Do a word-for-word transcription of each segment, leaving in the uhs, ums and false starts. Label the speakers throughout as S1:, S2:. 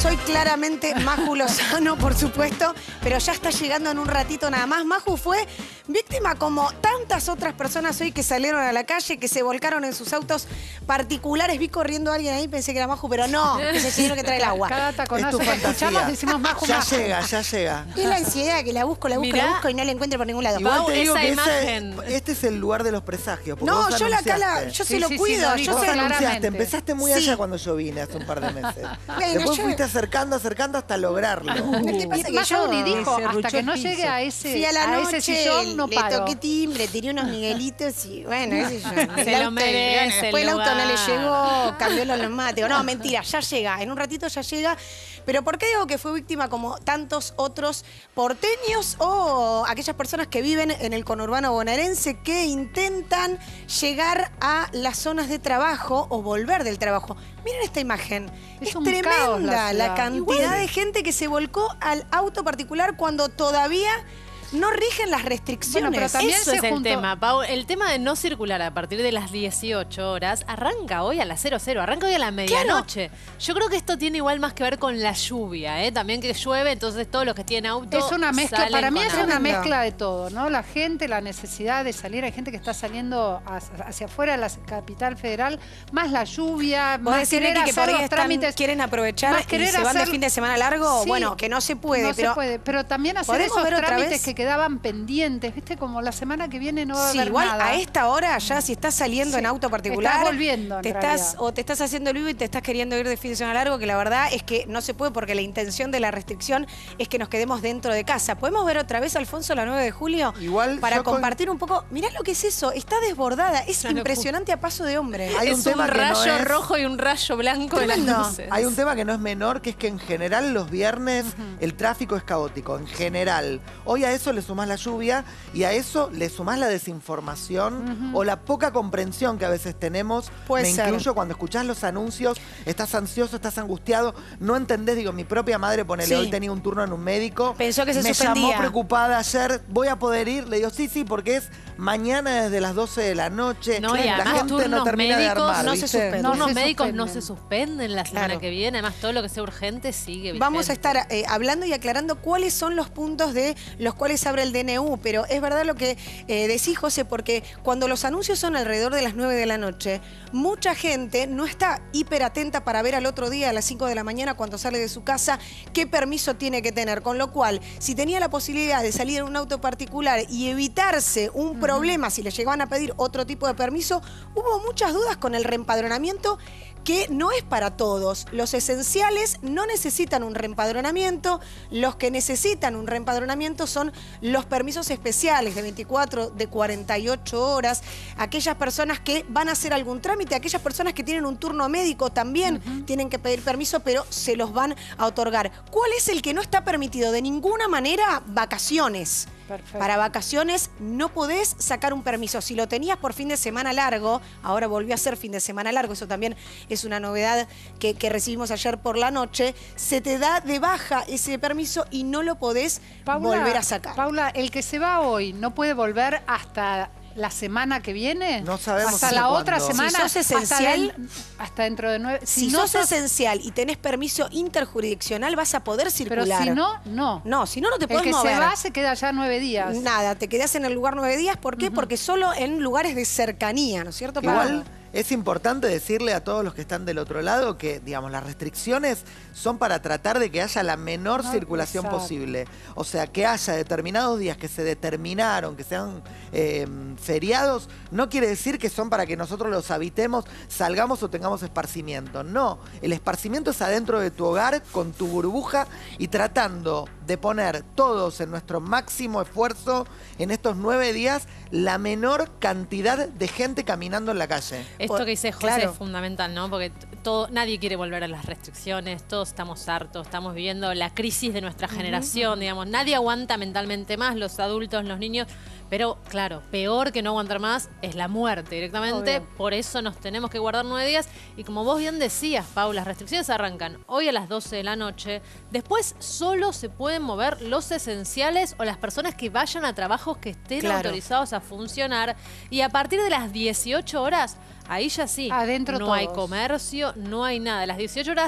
S1: soy claramente Maju Lozano, por supuesto, pero ya está llegando en un ratito nada más. Maju fue víctima como tantas otras personas hoy que salieron a la calle, que se volcaron en sus autos particulares. Vi corriendo a alguien ahí, pensé que era Maju, pero no, que es el señor que trae el agua.
S2: Cada taconazo
S3: Es tu
S2: que escuchamos decimos Maju,
S3: Ya
S2: Maju.
S3: llega, ya llega.
S1: Es la ansiedad, que la busco, la busco,
S4: Mirá.
S1: la busco y no la encuentro por ningún lado.
S3: Igual
S4: Pau,
S3: te digo
S4: esa
S3: que
S4: imagen.
S3: ese- este es el lugar de los presagios. porque
S1: No,
S3: vos
S1: yo la acá la,
S3: anunciaste.
S1: yo
S2: Sí,
S1: se lo
S2: sí, sí,
S1: cuido,
S2: lo
S1: yo
S2: dijo
S3: Vos
S1: sé.
S2: claramente.
S3: anunciaste, empezaste muy
S1: Sí.
S3: allá cuando yo vine hace un par de meses.
S1: Bueno,
S3: Después
S1: yo-
S3: fuiste acercando, acercando hasta lograrlo.
S1: ¿Qué pasa?
S2: Y
S1: Que
S2: más
S1: yo
S2: aún y dijo,
S1: se
S2: hasta
S1: ruchó
S2: que
S1: el
S2: no
S1: piso.
S2: llegue a ese,
S1: Fui a la
S2: a
S1: noche,
S2: ese sillón, no
S1: le
S2: paro.
S1: toqué timbre, tiré unos miguelitos y bueno, qué sé yo.
S4: Se
S1: El
S4: lo
S1: auto-
S4: merece el
S1: Después el auto no le
S4: lugar.
S1: llegó, cambió los neumáticos. No, mentira, ya llega, en un ratito ya llega. Pero ¿por qué digo que fue víctima como tantos otros porteños o aquellas personas que viven en el conurbano bonaerense que intentan llegar a las zonas de trabajo o volver del trabajo? Miren esta imagen.
S2: Es
S1: Es,
S2: un caos la
S1: tremenda la,
S2: ciudad.
S1: cantidad
S3: Igual.
S1: de gente que se volcó al auto particular cuando todavía no rigen las restricciones.
S2: Bueno, pero también
S4: Eso
S2: se
S4: es el
S2: juntó-
S4: tema, Pau. El tema de no circular a partir de las dieciocho horas arranca hoy a las cero cero, arranca hoy a la medianoche. Yo creo que esto tiene igual más que ver con la lluvia, ¿eh? También que llueve, entonces todos los que tienen auto
S2: Es una mezcla,
S4: salen
S2: para mí
S4: con
S2: es
S4: auto.
S2: una
S1: Tremendo.
S2: mezcla de todo, ¿no? La gente, la necesidad de salir, hay gente que está saliendo hacia, hacia afuera de la capital federal, más la lluvia,
S1: Vos
S2: más
S1: decís,
S2: querer
S1: Ricky, que por
S2: hacer
S1: ahí
S2: los
S1: están-
S2: trámites.
S1: quieren aprovechar
S2: más
S1: y
S2: querer
S1: se van de
S2: hacer-
S1: fin de semana largo.
S2: Sí,
S1: Bueno, que no se puede,
S2: no
S1: pero
S2: se puede, pero también hacer
S1: ¿podemos
S2: esos
S1: ver otra
S2: trámites
S1: vez?
S2: que quedaban pendientes, ¿viste? Como la semana que viene no va a
S1: sí,
S2: haber
S1: igual
S2: nada.
S1: a esta hora ya si estás saliendo
S2: Sí,
S1: en auto particular,
S2: estás volviendo, en
S1: te
S2: realidad.
S1: estás o te estás haciendo el vivo y te estás queriendo ir de fin de semana largo, que la verdad es que no se puede porque la intención de la restricción es que nos quedemos dentro de casa. ¿Podemos ver otra vez, Alfonso, la nueve de julio?
S3: Igual
S1: Para
S3: yo con-
S1: compartir un poco. Mirá lo que es eso, está desbordada, es
S4: Una locura.
S1: impresionante a paso de hombre.
S3: Hay
S4: Es
S3: un
S4: un,
S3: tema que no
S4: rayo
S3: es-
S4: rojo y un rayo blanco de las
S1: Tremendo.
S4: luces.
S3: Hay un tema que no es menor, que es que en general los viernes el tráfico es caótico, en general. Hoy a eso le sumás la lluvia y a eso le sumás la desinformación o la poca comprensión que a veces tenemos.
S1: Puede
S3: Me
S1: ser.
S3: incluyo cuando escuchás los anuncios, estás ansioso, estás angustiado, no entendés, digo, mi propia madre, ponele,
S1: Sí.
S3: hoy tenía un turno en un médico.
S1: Pensó que se
S3: Me
S1: suspendía.
S3: llamó preocupada ayer, voy a poder ir, le digo, sí, sí, porque es mañana desde las doce de la noche.
S4: No, y
S3: la
S4: además
S3: gente no
S4: turnos
S3: termina de
S4: médicos
S3: armar,
S1: no se
S3: ¿viste?
S1: suspenden.
S2: No
S4: Turnos
S2: se
S4: médicos no
S2: suspenden.
S4: se suspenden la semana
S1: Claro.
S4: que viene, además todo lo que sea urgente sigue.
S1: Vamos a
S4: vigente.
S1: estar eh, hablando y aclarando cuáles son los puntos de los cuales abre el D N U, pero es verdad lo que eh, decís, José, porque cuando los anuncios son alrededor de las nueve de la noche, mucha gente no está hiper atenta para ver al otro día a las cinco de la mañana cuando sale de su casa qué permiso tiene que tener, con lo cual, si tenía la posibilidad de salir en un auto particular y evitarse un problema si le llegaban a pedir otro tipo de permiso, hubo muchas dudas con el reempadronamiento que no es para todos. Los esenciales no necesitan un reempadronamiento, los que necesitan un reempadronamiento son los permisos especiales de veinticuatro, de cuarenta y ocho horas, aquellas personas que van a hacer algún trámite, aquellas personas que tienen un turno médico también tienen que pedir permiso, pero se los van a otorgar. ¿Cuál es el que no está permitido? De ninguna manera, vacaciones.
S2: Perfecto.
S1: Para vacaciones no podés sacar un permiso. Si lo tenías por fin de semana largo, ahora volvió a ser fin de semana largo, eso también es una novedad que, que recibimos ayer por la noche, se te da de baja ese permiso y no lo podés
S2: Paula,
S1: volver a sacar.
S2: Paula, el que se va hoy no puede volver hasta la semana que viene.
S3: No sabemos
S2: hasta
S3: hasta
S2: la otra
S3: cuándo.
S2: semana.
S1: Si sos esencial-
S2: hasta, den- hasta dentro de nueve.
S1: Si,
S2: no
S1: sos esencial y tenés permiso interjurisdiccional, vas a poder
S2: pero
S1: circular.
S2: si no, no.
S1: No, si no, no te
S2: El
S1: podés
S2: que
S1: mover.
S2: se va se queda ya nueve días.
S1: Nada, te quedás en el lugar nueve días. ¿Por qué? Porque solo en lugares de cercanía, ¿no es cierto? Paula?
S3: Igual es importante decirle a todos los que están del otro lado que, digamos, las restricciones son para tratar de que haya la menor
S2: No,
S3: circulación
S2: exacto.
S3: posible. O sea, que haya determinados días que se determinaron, que sean eh, feriados, no quiere decir que son para que nosotros los habitemos, salgamos o tengamos esparcimiento. No, el esparcimiento es adentro de tu hogar, con tu burbuja y tratando de poner todos en nuestro máximo esfuerzo en estos nueve días la menor cantidad de gente caminando en la calle.
S4: Esto que dice José
S1: Claro.
S4: es fundamental, ¿no? Porque t- todo, nadie quiere volver a las restricciones, todos estamos hartos, estamos viviendo la crisis de nuestra generación, digamos, nadie aguanta mentalmente más, los adultos, los niños, pero claro, peor que no aguantar más es la muerte directamente,
S2: Obvio.
S4: por eso nos tenemos que guardar nueve días y como vos bien decías, Pau, las restricciones arrancan hoy a las doce de la noche, después solo se pueden mover los esenciales o las personas que vayan a trabajos que estén
S1: Claro.
S4: autorizados a funcionar y a partir de las dieciocho horas, ahí ya sí,
S2: Adentro
S4: no hay
S2: todos.
S4: comercio, no hay nada. A las dieciocho horas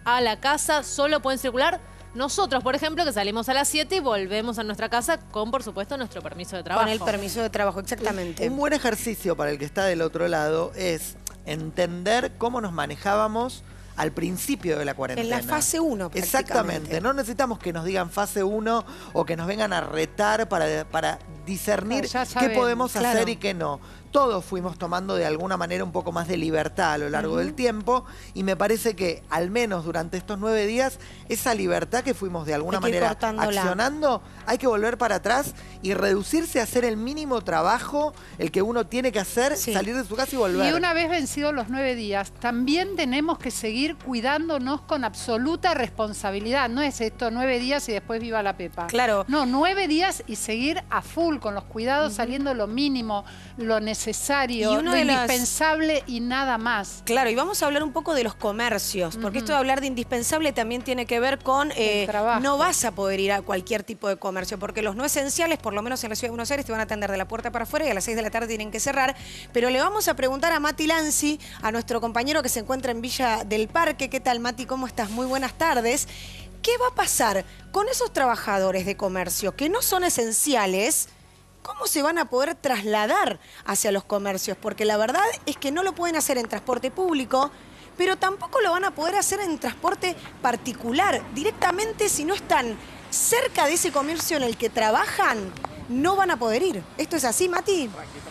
S4: a la casa solo pueden circular nosotros, por ejemplo, que salimos a las siete y volvemos a nuestra casa con, por supuesto, nuestro permiso de trabajo.
S1: Con el permiso de trabajo, exactamente.
S3: Un buen ejercicio para el que está del otro lado es entender cómo nos manejábamos al principio de la cuarentena.
S1: En la fase uno,
S3: Exactamente. No necesitamos que nos digan fase uno o que nos vengan a retar para, para discernir
S2: Claro, ya
S3: qué
S2: sabemos,
S3: podemos
S1: claro.
S3: hacer y qué no. Todos fuimos tomando de alguna manera un poco más de libertad a lo largo
S1: Ujú.
S3: del tiempo y me parece que al menos durante estos nueve días esa libertad que fuimos de alguna
S1: Hay que ir
S3: manera
S1: cortándola.
S3: accionando, hay que volver para atrás y reducirse a hacer el mínimo trabajo, el que uno tiene que hacer,
S1: Sí.
S3: salir de su casa y volver.
S2: Y una vez vencidos los nueve días, también tenemos que seguir cuidándonos con absoluta responsabilidad. No es esto nueve días y después viva la pepa.
S1: Claro.
S2: No, nueve días y seguir a full con los cuidados, saliendo lo mínimo, lo necesario,
S1: Y
S2: lo
S1: una de las-
S2: indispensable y nada más.
S1: Claro, y vamos a hablar un poco de los comercios, porque esto de hablar de indispensable también tiene que ver con eh,
S2: El trabajo.
S1: no vas a poder ir a cualquier tipo de comercio, porque los no esenciales, por lo menos en la Ciudad de Buenos Aires, te van a atender de la puerta para afuera y a las seis de la tarde tienen que cerrar. Pero le vamos a preguntar a Mati Lanzi, a nuestro compañero que se encuentra en Villa del Parque. ¿Qué tal, Mati? ¿Cómo estás? Muy buenas tardes. ¿Qué va a pasar con esos trabajadores de comercio que no son esenciales? ¿Cómo se van a poder trasladar hacia los comercios? Porque la verdad es que no lo pueden hacer en transporte público, pero tampoco lo van a poder hacer en transporte particular. Directamente, si no están cerca de ese comercio en el que trabajan, no van a poder ir. ¿Esto es así, Mati?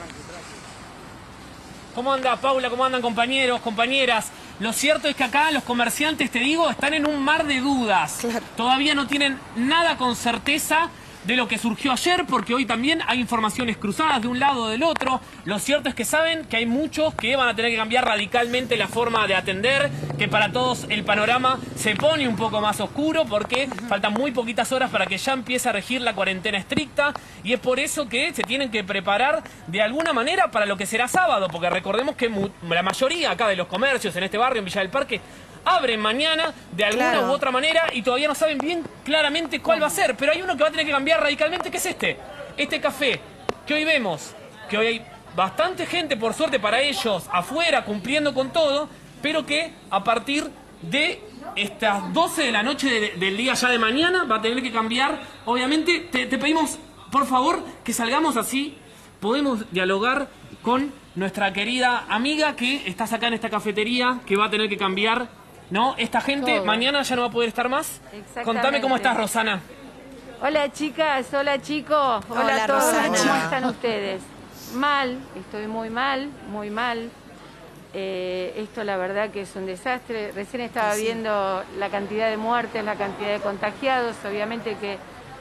S5: ¿Cómo anda, Paula? ¿Cómo andan, compañeros, compañeras? Lo cierto es que acá los comerciantes, te digo, están en un mar de dudas.
S1: Claro.
S5: Todavía no tienen nada con certeza de lo que surgió ayer, porque hoy también hay informaciones cruzadas de un lado o del otro. Lo cierto es que saben que hay muchos que van a tener que cambiar radicalmente la forma de atender, que para todos el panorama se pone un poco más oscuro porque faltan muy poquitas horas para que ya empiece a regir la cuarentena estricta, y es por eso que se tienen que preparar de alguna manera para lo que será sábado, porque recordemos que mu- la mayoría acá de los comercios en este barrio, en Villa del Parque, abren mañana de alguna
S1: Claro.
S5: u otra manera y todavía no saben bien claramente cuál va a ser. Pero hay uno que va a tener que cambiar radicalmente, que es este. Este café que hoy vemos, que hoy hay bastante gente, por suerte para ellos, afuera, cumpliendo con todo, pero que a partir de estas doce de la noche de- del día ya de mañana va a tener que cambiar. Obviamente te, te pedimos, por favor, que salgamos así. Podemos dialogar con nuestra querida amiga que estás acá en esta cafetería, que va a tener que cambiar, ¿no? Esta gente
S2: Todo.
S5: mañana ya no va a poder estar más.
S6: Exactamente.
S5: Contame cómo estás, Rosana.
S6: Hola chicas, hola chicos, hola,
S1: Hola,
S6: a todos,
S1: Rosana.
S6: ¿cómo
S3: Hola.
S6: están ustedes? Mal, estoy muy mal, muy mal. Eh, esto la verdad que es un desastre. Recién estaba viendo la cantidad de muertes, la cantidad de contagiados. Obviamente que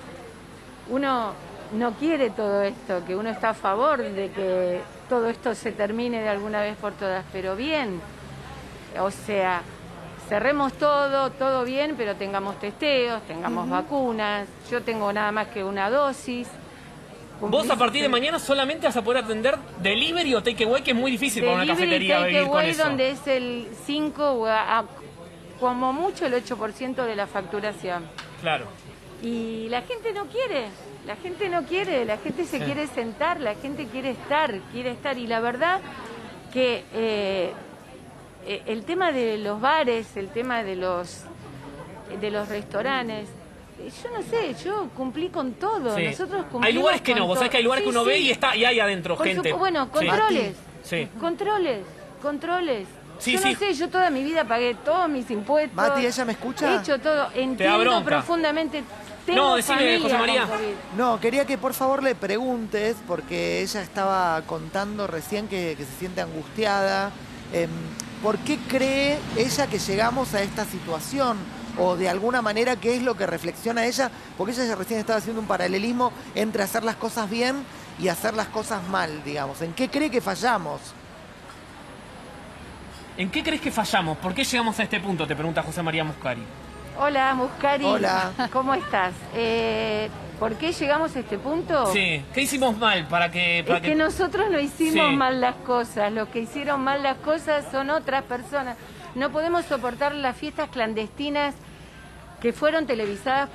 S6: uno no quiere todo esto, que uno está a favor de que todo esto se termine de alguna vez por todas, pero bien. O sea, cerremos todo, todo bien, pero tengamos testeos, tengamos vacunas. Yo tengo nada más que una dosis.
S5: Vos a partir de mañana solamente vas a poder atender delivery o takeaway, que es muy difícil para una
S6: Delivery
S5: cafetería vivir con
S6: takeaway,
S5: eso.
S6: donde es el cinco o a- a- como mucho el ocho por ciento de la facturación.
S5: Claro.
S6: Y la gente no quiere, la gente no quiere, la gente se
S5: Sí.
S6: quiere sentar, la gente quiere estar, quiere estar. Y la verdad que eh, eh, el tema de los bares, el tema de los, de los restaurantes, eh, yo no sé, yo cumplí con todo.
S5: Sí.
S6: Nosotros cumplimos
S5: Hay lugares que
S6: con
S5: no, vos sabés
S6: todo.
S5: que hay lugares
S6: Sí,
S5: que uno ve
S6: sí.
S5: y está y hay adentro
S6: Por
S5: gente.
S6: supu- bueno,
S5: Sí.
S6: controles,
S5: Sí.
S6: controles, controles.
S5: Sí,
S6: yo
S5: sí.
S6: no sé, yo toda mi vida pagué todos mis impuestos.
S3: Mati, ¿ella me escucha?
S6: He hecho todo, entiendo
S5: bronca.
S6: profundamente. Tengo
S5: No, decime,
S6: familia
S5: José María.
S6: con COVID.
S3: No, quería que por favor le preguntes, porque ella estaba contando recién que, que se siente angustiada. em, ¿Por qué cree ella que llegamos a esta situación? O de alguna manera, ¿qué es lo que reflexiona ella? Porque ella ya recién estaba haciendo un paralelismo entre hacer las cosas bien y hacer las cosas mal, digamos. ¿En qué cree que fallamos?
S5: ¿En qué crees que fallamos? ¿Por qué llegamos a este punto? Te pregunta José María Muscari.
S6: Hola, Muscari.
S3: Hola.
S6: ¿Cómo estás? Eh, ¿Por qué llegamos a este punto?
S5: Sí. ¿Qué hicimos mal para que... Para
S6: Es que nosotros no hicimos
S5: Sí.
S6: mal las cosas, los que hicieron mal las cosas son otras personas. No podemos soportar las fiestas clandestinas que fueron televisadas por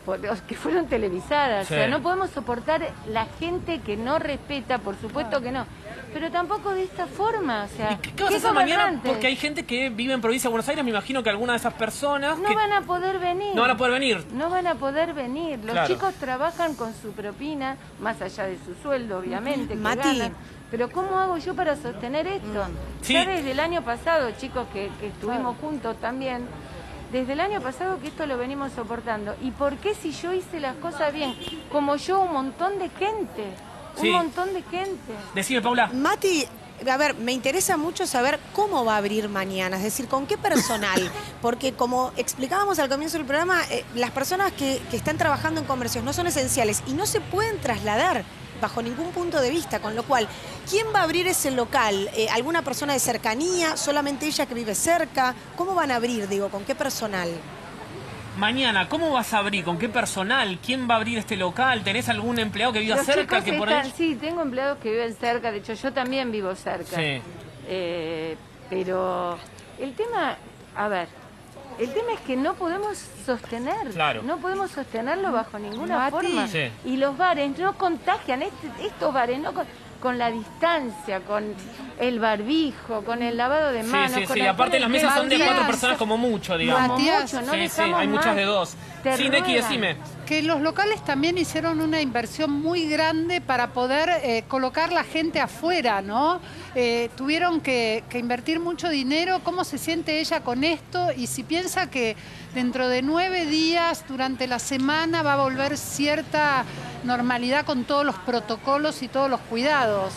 S6: por, que fueron televisadas.
S5: Sí.
S6: O sea, no podemos soportar la gente que no respeta, por supuesto que no. Pero tampoco de esta forma, o sea,
S5: ¿Y qué, qué vas a hacer mañana?
S6: gobernante.
S5: Porque hay gente que vive en provincia de Buenos Aires, me imagino que alguna de esas personas...
S6: No
S5: que
S6: van a poder venir.
S5: no van a poder venir.
S6: No van a poder venir. Los
S5: Claro.
S6: chicos trabajan con su propina, más allá de su sueldo, obviamente, que
S1: Mati.
S6: ganan. Pero ¿cómo hago yo para sostener esto?
S5: Sí.
S6: Ya desde el año pasado, chicos, que, que estuvimos juntos también, desde el año pasado que esto lo venimos soportando. ¿Y por qué si yo hice las cosas bien? Como yo, un montón de gente.
S5: Sí.
S6: Un montón de gente.
S5: Decime, Paula.
S1: Mati, a ver, me interesa mucho saber cómo va a abrir mañana, es decir, con qué personal, porque como explicábamos al comienzo del programa, eh, las personas que, que están trabajando en comercios no son esenciales y no se pueden trasladar bajo ningún punto de vista, con lo cual, ¿quién va a abrir ese local? Eh, ¿Alguna persona de cercanía? ¿Solamente ella que vive cerca? ¿Cómo van a abrir, digo, con qué personal?
S5: Mañana, ¿cómo vas a abrir? ¿Con qué personal? ¿Quién va a abrir este local? ¿Tenés algún empleado que viva
S6: Los
S5: cerca?
S6: chicos
S5: que por
S6: están-
S5: ahí...
S6: Sí, tengo empleados que viven cerca, de hecho yo también vivo cerca.
S5: Sí.
S6: Eh, pero el tema, a ver, el tema es que no podemos sostener,
S5: Claro.
S6: no podemos sostenerlo bajo ninguna
S2: Mati.
S6: forma.
S5: Sí.
S6: Y los bares no contagian, este- estos bares no con, con la distancia, con el barbijo, con el lavado de
S5: Sí,
S6: manos.
S5: sí,
S6: con
S5: sí.
S6: la
S5: Aparte las mesas son de
S2: Matías.
S5: cuatro personas como mucho, digamos.
S6: Como
S2: Matías.
S6: mucho, no
S5: Sí, sí,
S6: dejamos
S5: hay muchas
S6: más.
S5: de dos.
S6: Te
S5: Sí, Neki,
S6: ruegan.
S5: decime.
S2: Que los locales también hicieron una inversión muy grande para poder eh, colocar la gente afuera, ¿no? Eh, tuvieron que, que invertir mucho dinero. ¿Cómo se siente ella con esto? Y si piensa que dentro de nueve días, durante la semana, va a volver cierta normalidad con todos los protocolos y todos los cuidados.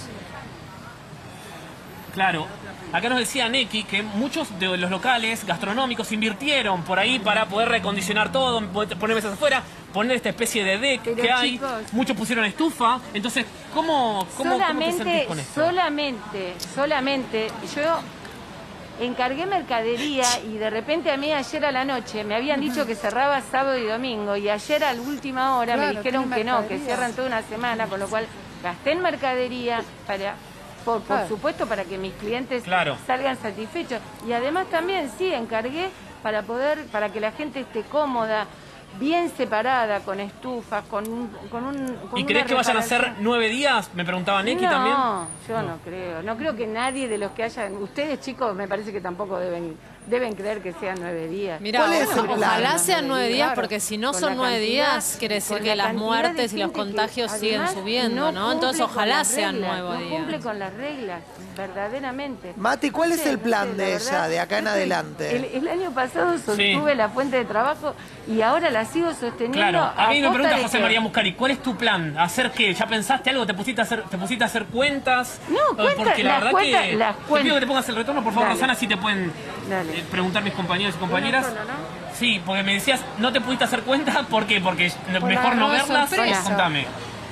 S5: Claro. Acá nos decía Neki que muchos de los locales gastronómicos invirtieron por ahí para poder recondicionar todo, poner mesas afuera, poner esta especie de deck
S6: Pero,
S5: que hay.
S6: chicos-
S5: Muchos pusieron estufa. Entonces, ¿cómo, cómo, cómo te sentís
S6: solamente,
S5: con esto?
S6: solamente, solamente, yo encargué mercadería y de repente a mí ayer a la noche me habían dicho que cerraba sábado y domingo y ayer a la última hora me
S2: Claro,
S6: dijeron
S2: tiene
S6: que no, que
S2: mercadería.
S6: cierran toda una semana, con lo cual gasté en mercadería para... Por, por
S2: Claro.
S6: supuesto, para que mis clientes
S5: Claro.
S6: salgan satisfechos. Y además también, sí, encargué para poder, para que la gente esté cómoda, bien separada, con estufas, con un... Con un con
S5: ¿Y
S6: una
S5: crees que vayan a ser
S6: reparación.
S5: nueve días? Me preguntaba Neki
S6: no,
S5: también.
S6: yo no. creo. No creo que nadie de los que hayan... Ustedes, chicos, me parece que tampoco deben deben creer que sean nueve días.
S4: Mira,
S3: ¿Cuál es
S4: bueno,
S3: el plan?
S4: ojalá sean nueve días,
S6: Claro,
S4: porque si no
S6: con
S4: son
S6: la
S4: nueve
S6: cantidad-
S4: días, quiere decir
S6: con
S4: que
S6: la
S4: las
S6: cantidad de
S4: muertes y los
S6: gente que,
S4: contagios siguen
S6: además,
S4: subiendo, ¿no? Entonces
S6: cumple con
S4: ojalá
S6: las
S4: sean
S6: reglas,
S4: nueve
S6: no
S4: días.
S6: cumple con las reglas, verdaderamente.
S3: Mati, ¿cuál
S6: No
S3: es
S6: sé,
S3: el
S6: no
S3: plan
S6: sé,
S3: de
S6: la
S3: ella,
S6: verdad,
S3: de acá en
S6: yo estoy-
S3: adelante?
S6: El, el año pasado sostuve
S5: Sí.
S6: la fuente de trabajo y ahora la sigo sosteniendo.
S5: Claro, a mí me
S6: costa
S5: pregunta
S6: de
S5: José
S6: que-
S5: María Muscari, ¿cuál es tu plan? ¿Hacer qué? ¿Ya pensaste algo? ¿Te pusiste a hacer, te pusiste a hacer cuentas?
S6: No,
S5: Eh,
S6: cuentas,
S5: Porque la
S6: las
S5: verdad
S6: cuentas-
S5: que...
S6: las
S5: Te pido
S6: cuentas.
S5: que te pongas el retorno, por favor,
S6: Dale.
S5: Rosana, si te pueden
S6: Dale.
S5: eh, preguntar mis compañeros y compañeras.
S6: Una sola, ¿no?
S5: Sí, porque me decías, no te pudiste hacer cuenta, ¿por qué? Porque
S2: Por
S5: mejor
S2: la
S5: no
S2: nueva
S5: verlas.
S2: sorpresa.
S5: Contame.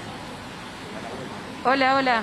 S6: Hola, hola.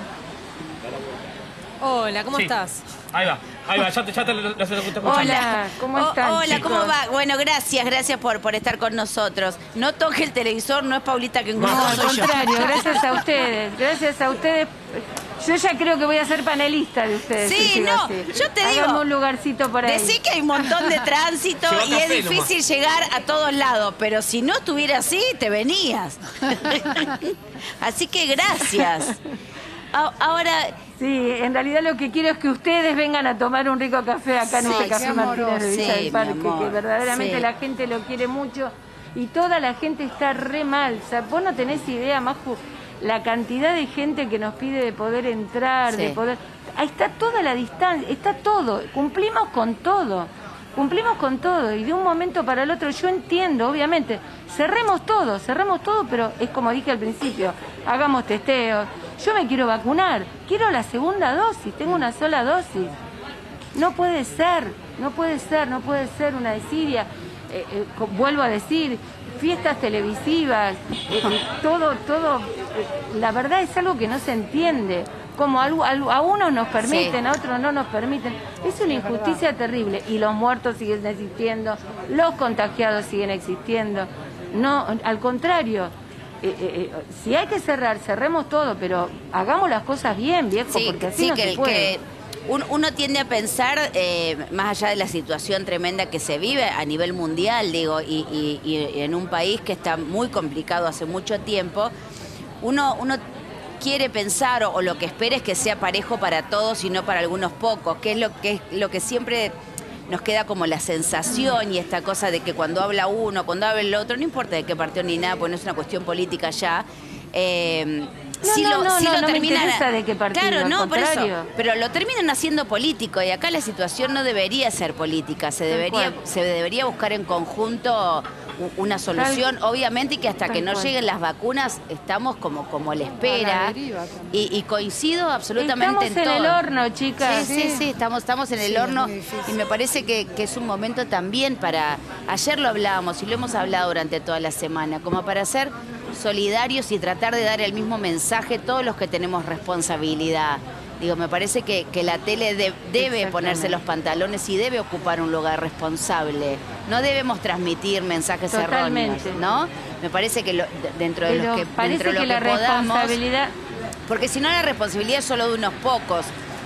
S4: Hola, ¿cómo
S5: Sí.
S4: estás?
S5: Ahí va, ahí va, ya te, ya te lo, lo- lo estoy escuchando.
S6: Hola, ¿cómo
S7: Oh,
S6: están,
S7: hola,
S6: chicos?
S7: ¿cómo va? Bueno, gracias, gracias por, por estar con nosotros. No toque el televisor, no es Paulita que
S6: No,
S7: engordó,
S6: al
S7: soy yo.
S6: contrario, gracias a ustedes, gracias a ustedes. Yo ya creo que voy a ser panelista de ustedes.
S7: Sí,
S6: si sigo
S7: no,
S6: así.
S7: yo te
S6: Háganme
S7: digo,
S6: un lugarcito por ahí.
S7: Decí que hay un montón de tránsito
S5: Lleva
S7: y es
S5: café
S7: difícil llegar a todos lados, pero si no estuviera así, te venías. Así que gracias. A- Ahora,
S6: Sí, en realidad lo que quiero es que ustedes vengan a tomar un rico café acá en
S7: Sí,
S6: este
S7: qué
S6: Café Martínez de Villa
S7: amoroso.
S6: del
S7: Sí,
S6: Parque,
S7: mi amor,
S6: que verdaderamente
S7: sí.
S6: la gente lo quiere mucho y toda la gente está re mal. O sea, vos no tenés idea, Maju, la cantidad de gente que nos pide de poder entrar,
S7: Sí.
S6: de poder... Ahí está toda la distancia, está todo, cumplimos con todo. Cumplimos con todo y de un momento para el otro yo entiendo, obviamente, cerremos todo, cerremos todo, pero es como dije al principio, hagamos testeos. Yo me quiero vacunar, quiero la segunda dosis, tengo una sola dosis. No puede ser, no puede ser, no puede ser una desidia. Eh, eh, co- vuelvo a decir, fiestas televisivas, eh, eh, todo, todo, eh, la verdad es algo que no se entiende. Como algo, algo- a unos nos permiten,
S7: Sí.
S6: a otros no nos permiten. Es una injusticia terrible. Y los muertos siguen existiendo, los contagiados siguen existiendo. No, al contrario. eh, eh, eh, si hay que cerrar, cerremos todo, pero hagamos las cosas bien, viejo,
S7: sí,
S6: porque así
S7: sí,
S6: no
S7: que,
S6: se puede.
S7: que un- uno tiende a pensar, eh, más allá de la situación tremenda que se vive a nivel mundial, digo, y, y- y en un país que está muy complicado hace mucho tiempo, uno, uno quiere pensar o, o lo que espera es que sea parejo para todos y no para algunos pocos, que es lo que, es lo que siempre nos queda como la sensación y esta cosa de que cuando habla uno, cuando habla el otro, no importa de qué partido ni nada, porque no es una cuestión política ya. Eh,
S6: No,
S7: si
S6: no,
S7: lo,
S6: no,
S7: si
S6: no,
S7: lo
S6: no me
S7: terminan,
S6: interesa de qué partido,
S7: claro,
S6: al
S7: no, por eso,
S6: contrario.
S7: pero lo terminan haciendo político y acá la situación no debería ser política, se
S6: Tal
S7: debería,
S6: cual.
S7: se debería buscar en conjunto u- una solución, obviamente, y que hasta
S6: Tal
S7: que no
S6: cual.
S7: lleguen las vacunas estamos como, como la espera.
S2: A la deriva también.
S7: Y, y coincido absolutamente
S6: Estamos
S7: en
S6: en
S7: todo.
S6: el horno, chicas.
S7: Sí, sí, sí, estamos, estamos en el
S1: Sí, es
S7: horno
S1: muy difícil.
S7: y me parece que, que es un momento también para, ayer lo hablábamos y lo hemos hablado durante toda la semana, como para ser solidarios y tratar de dar el mismo mensaje todos los que tenemos responsabilidad. Digo, me parece que, que la tele de- debe ponerse los pantalones y debe ocupar un lugar responsable. No debemos transmitir mensajes
S6: Totalmente.
S7: erróneos, ¿no? Me parece que lo- dentro de
S6: Pero
S7: los que,
S6: parece
S7: dentro de
S6: que
S7: lo
S6: la
S7: que podamos,
S6: responsabilidad...
S7: porque si no la responsabilidad es solo de unos pocos.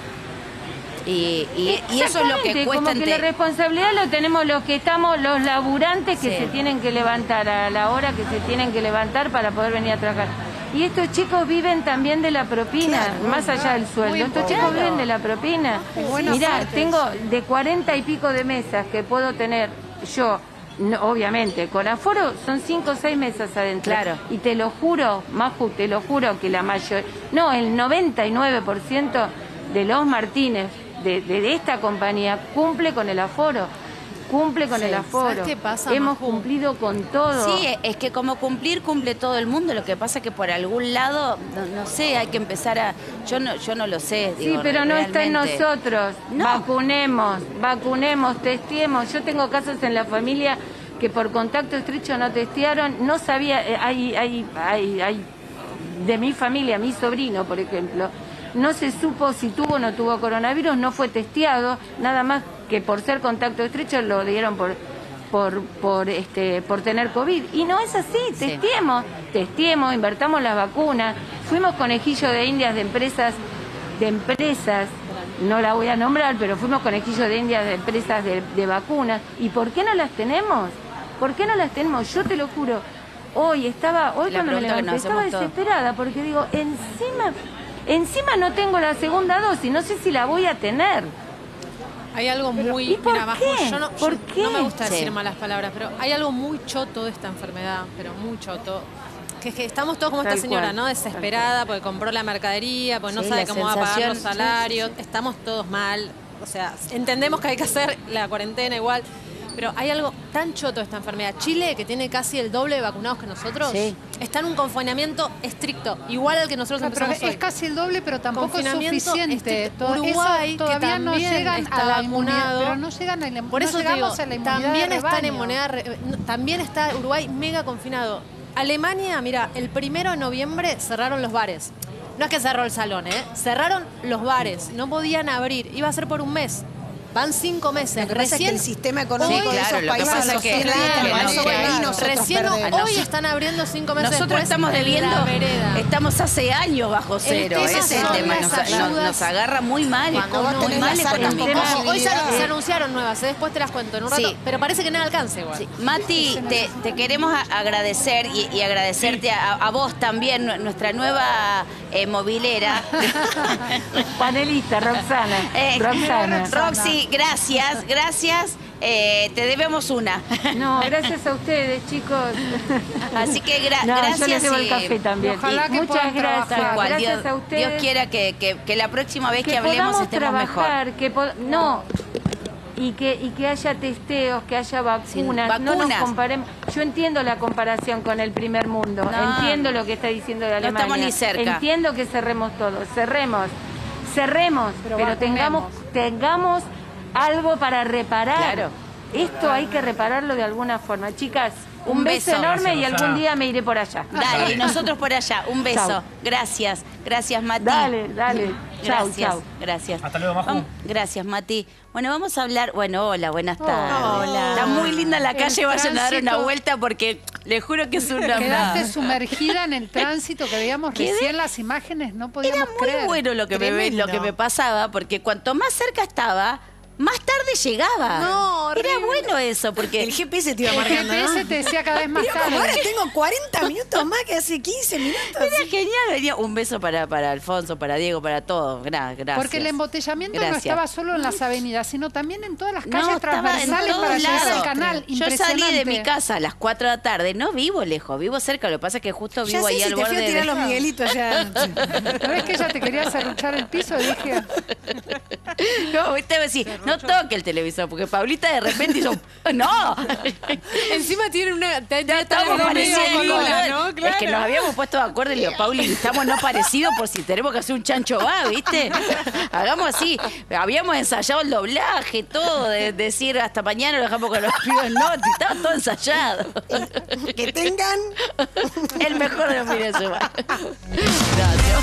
S7: Y, y- y eso es lo que
S6: Exactamente,
S7: cuesta.
S6: como que
S7: ente-
S6: la responsabilidad lo tenemos los que estamos, los laburantes que
S7: Sí.
S6: se tienen que levantar a la hora que se tienen que levantar para poder venir a trabajar. Y estos chicos viven también de la propina,
S1: Claro,
S6: más allá del sueldo. Estos
S2: importante.
S6: chicos viven de la propina.
S2: buena
S6: Mirá,
S2: parte
S6: tengo de cuarenta y pico de mesas que puedo tener yo, no, obviamente, con aforo son cinco o seis mesas adentro.
S7: Claro.
S6: Y te lo juro, Maju, te lo juro que la mayor, no, el noventa y nueve por ciento de los Martínez, de, de- de esta compañía, cumple con el aforo. Cumple con
S4: Sí.
S6: el aforo.
S4: ¿Sabes qué pasa,
S6: Hemos
S4: Maju?
S6: cumplido con todo.
S7: Sí, es que como cumplir cumple todo el mundo. Lo que pasa es que por algún lado, no, no sé, hay que empezar a. Yo no, yo no lo sé.
S6: Sí,
S7: digo,
S6: pero no está en
S7: realmente.
S6: nosotros.
S7: No.
S6: Vacunemos, vacunemos, testiemos. Yo tengo casos en la familia que por contacto estrecho no testearon. No sabía, eh, hay, hay, hay, hay de mi familia, mi sobrino, por ejemplo, no se supo si tuvo o no tuvo coronavirus, no fue testeado, nada más que por ser contacto estrecho lo dieron por por por este por tener COVID. Y no es así,
S7: Sí.
S6: testiemos, testiemos, invertamos las vacunas, fuimos conejillo de indias de empresas, de empresas, no la voy a nombrar, pero fuimos conejillo de indias de empresas de, de vacunas. ¿Y por qué no las tenemos? ¿Por qué no las tenemos? Yo te lo juro. Hoy estaba, hoy
S7: La
S6: cuando me
S7: pregunta que
S6: levanté,
S7: nos
S6: estaba
S7: hacemos todos.
S6: desesperada porque digo, encima, encima no tengo la segunda dosis, no sé si la voy a tener.
S4: Hay algo muy...
S6: ¿y por
S4: mira, Maju,
S6: qué?
S4: yo no,
S6: ¿Por
S4: yo
S6: qué?
S4: no me gusta
S7: Sí.
S4: decir malas palabras, pero hay algo muy choto de esta enfermedad, pero muy choto. Que es que estamos todos como
S6: Tal
S4: esta señora,
S6: cual,
S4: ¿no?
S6: tal
S4: Desesperada porque compró la mercadería, porque no
S7: Sí,
S4: sabe
S7: la
S4: cómo va a pagar los
S7: sensación, sí,
S4: salarios. Estamos todos mal. O sea, entendemos que hay que hacer la cuarentena igual. Pero hay algo tan choto de esta enfermedad. Chile, que tiene casi el doble de vacunados que nosotros,
S7: Sí.
S4: está en un confinamiento estricto, igual al que nosotros
S2: Claro, pero
S4: empezamos
S2: es
S4: hoy.
S2: casi el doble, pero tampoco es
S4: Confinamiento
S2: suficiente.
S4: estricto.
S2: To- eso
S4: Uruguay, que
S2: todavía no
S4: también
S2: llegan
S4: está
S2: a la inmunidad,
S4: vacunado.
S2: pero no llegan a la,
S4: Por
S2: no
S4: eso te digo,
S2: llegamos a la inmunidad
S4: también
S2: de
S4: está en
S2: rebaño.
S4: inmunidad, re- no, también está Uruguay mega confinado. Alemania, mira, el primero de noviembre cerraron los bares. No es que cerró el salón, ¿eh? Cerraron los bares, no podían abrir, iba a ser por un mes. Van cinco meses.
S1: Lo que pasa es que
S4: Recién
S1: el sistema económico
S7: Sí,
S1: de
S7: claro,
S1: esos
S7: lo que
S1: países
S7: pasa
S1: no
S7: es que-
S1: tiene
S7: que
S1: nada,
S7: no
S1: eso
S7: llega.
S1: ahí nosotros
S4: Recién
S1: perdemos.
S4: hoy están abriendo cinco meses
S7: Nosotros
S4: después
S7: estamos
S4: en
S7: debiendo,
S4: la vereda.
S7: estamos hace años bajo cero,
S4: tema
S7: ese es el
S4: son
S7: tema,
S4: las
S7: nos, nos-
S4: ayudas.
S7: nos agarra muy mal,
S1: Cuando vos
S7: muy
S1: tenés
S7: mal
S1: las arcas con
S7: económicamente.
S1: posibilidad.
S4: Ojo, hoy se,
S1: posibilidad.
S4: se anunciaron nuevas, ¿eh? Después te las cuento en un rato.
S7: Sí.
S4: Pero parece que nada alcance igual.
S7: Sí. Mati, te, te queremos a- agradecer y, y agradecerte a, a vos también, nu- nuestra nueva eh, movilera.
S6: Panelista, Roxana.
S7: Eh,
S6: Roxana.
S7: Roxy, gracias, gracias. Eh, te debemos una.
S6: No, gracias a ustedes, chicos.
S7: Así que gra-
S6: No,
S7: gracias.
S6: yo les debo el
S7: y-
S6: café también.
S2: ojalá que
S6: Muchas
S2: puedan
S6: gracias.
S2: trabajar.
S7: Tal cual,
S6: Gracias
S7: Dios,
S6: a ustedes.
S7: Dios quiera que, que- que la próxima vez que,
S6: que
S7: hablemos
S6: podamos
S7: estemos
S6: trabajar,
S7: mejor.
S6: que po- no y que y que haya testeos, que haya vacunas,
S7: Sí,
S6: no nos
S7: vacunas.
S6: comparemos. Yo entiendo la comparación con el primer mundo,
S7: No.
S6: entiendo lo que está diciendo de
S7: No
S6: Alemania,
S7: estamos ni cerca.
S6: entiendo que cerremos todo, cerremos, cerremos,
S2: Pero
S6: pero,
S2: vacunemos.
S6: tengamos tengamos algo para reparar.
S7: Claro.
S6: Esto hay que repararlo de alguna forma, chicas. Un,
S7: Un
S6: beso,
S7: beso.
S6: enorme
S5: Gracias,
S6: y algún
S5: Roxana.
S6: día me iré por allá.
S7: Dale, y nosotros por allá. Un beso.
S6: Chau.
S7: Gracias. Gracias, Mati.
S6: Dale, dale. Chau,
S7: Gracias,
S6: chau.
S7: gracias.
S5: Hasta luego, Maju.
S7: Vamos- Gracias, Mati. Bueno, vamos a hablar. Bueno, hola, buenas tardes.
S4: Hola.
S7: Está muy linda la
S2: El
S7: calle, vayan a dar una
S2: tránsito.
S7: vuelta porque les juro que es una
S2: Quedaste
S7: más.
S2: sumergida en el tránsito que veíamos
S7: Quedé-
S2: recién las imágenes, no
S7: Era
S2: podíamos
S7: muy
S2: creer.
S7: bueno lo que, me,
S1: Tremendo.
S7: lo que me pasaba, porque cuanto más cerca estaba, más tarde llegaba.
S1: No,
S7: Era
S1: horrible.
S7: bueno eso, porque
S1: El G P S te iba
S2: El
S1: marcando,
S2: G P S
S1: ¿no?
S2: te decía cada vez más
S1: Pero como ahora
S2: tarde.
S1: tengo cuarenta minutos más que hace quince minutos.
S7: era genial. Venía un beso para, para Alfonso, para Diego, para todos. Gra- gracias.
S2: Porque el embotellamiento no
S7: Gracias.
S2: estaba solo en las avenidas, sino también en todas las calles
S7: No, estaba en
S2: transversales
S7: todos
S2: para llegar
S7: lados.
S2: al canal.
S7: Yo salí
S2: Impresionante.
S7: de mi casa a las cuatro de la tarde. No vivo lejos, vivo cerca. Lo que pasa es que justo
S1: Ya
S7: vivo
S1: sé
S7: ahí
S1: si
S7: al
S1: te fui
S7: borde
S1: a tirar
S7: de...
S1: los Miguelitos ya.
S2: ¿No ves que ella te quería serruchar el piso? Dije,
S7: No, viste, decís, no toque el televisor, porque Paulita de repente hizo... ¡No!
S4: Encima tiene una... te-
S7: Ya estamos
S4: medio
S7: parecidos,
S4: colula, ¿no?
S7: Es que
S4: Claro.
S7: nos habíamos puesto de acuerdo y le digo, Pauli, estamos no parecidos por si tenemos que hacer un chancho va, ¿viste? Hagamos así. Habíamos ensayado el doblaje, todo, de, decir hasta mañana lo dejamos con los pibes, no, estaba todo ensayado.
S1: Que tengan.
S7: El mejor de los fines de semana. Gracias.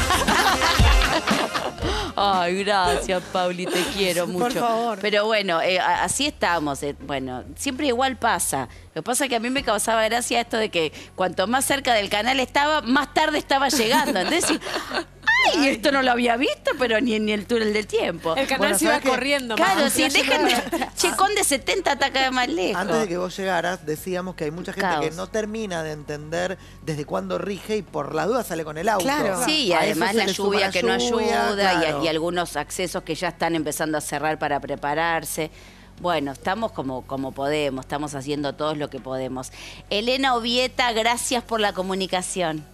S7: Ay, gracias, Pauli, te quiero mucho.
S1: Por favor.
S7: Pero bueno, eh, a- así estamos. eh, bueno, siempre igual pasa. Lo que pasa es que a mí me causaba gracia esto de que cuanto más cerca del canal estaba, más tarde estaba llegando. Entonces, ay, esto no lo había visto, pero ni en el túnel del tiempo.
S4: El canal
S3: Bueno,
S4: se iba
S3: ¿sabes qué?
S4: corriendo.
S7: Claro,
S4: Maju.
S7: si dejen de... Che, Conde setenta está cada vez más lejos.
S3: Antes de que vos llegaras, decíamos que hay mucha gente
S7: Caos.
S3: que no termina de entender desde cuándo rige y por la duda sale con el auto.
S1: Claro.
S7: Sí, y
S3: A
S7: además
S3: eso se
S7: la
S3: le suma
S7: lluvia
S3: la
S7: que no
S3: lluvia,
S7: ayuda y-
S3: claro.
S7: y, algunos accesos que ya están empezando a cerrar para prepararse. Bueno, estamos como, como podemos, estamos haciendo todos lo que podemos. Elena Ovieta, gracias por la comunicación.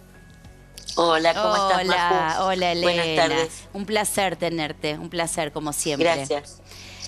S8: Hola, ¿cómo estás,
S7: Hola,
S8: Maju?
S7: hola Elena.
S8: Buenas tardes.
S7: Un placer tenerte, un placer como siempre.
S8: Gracias.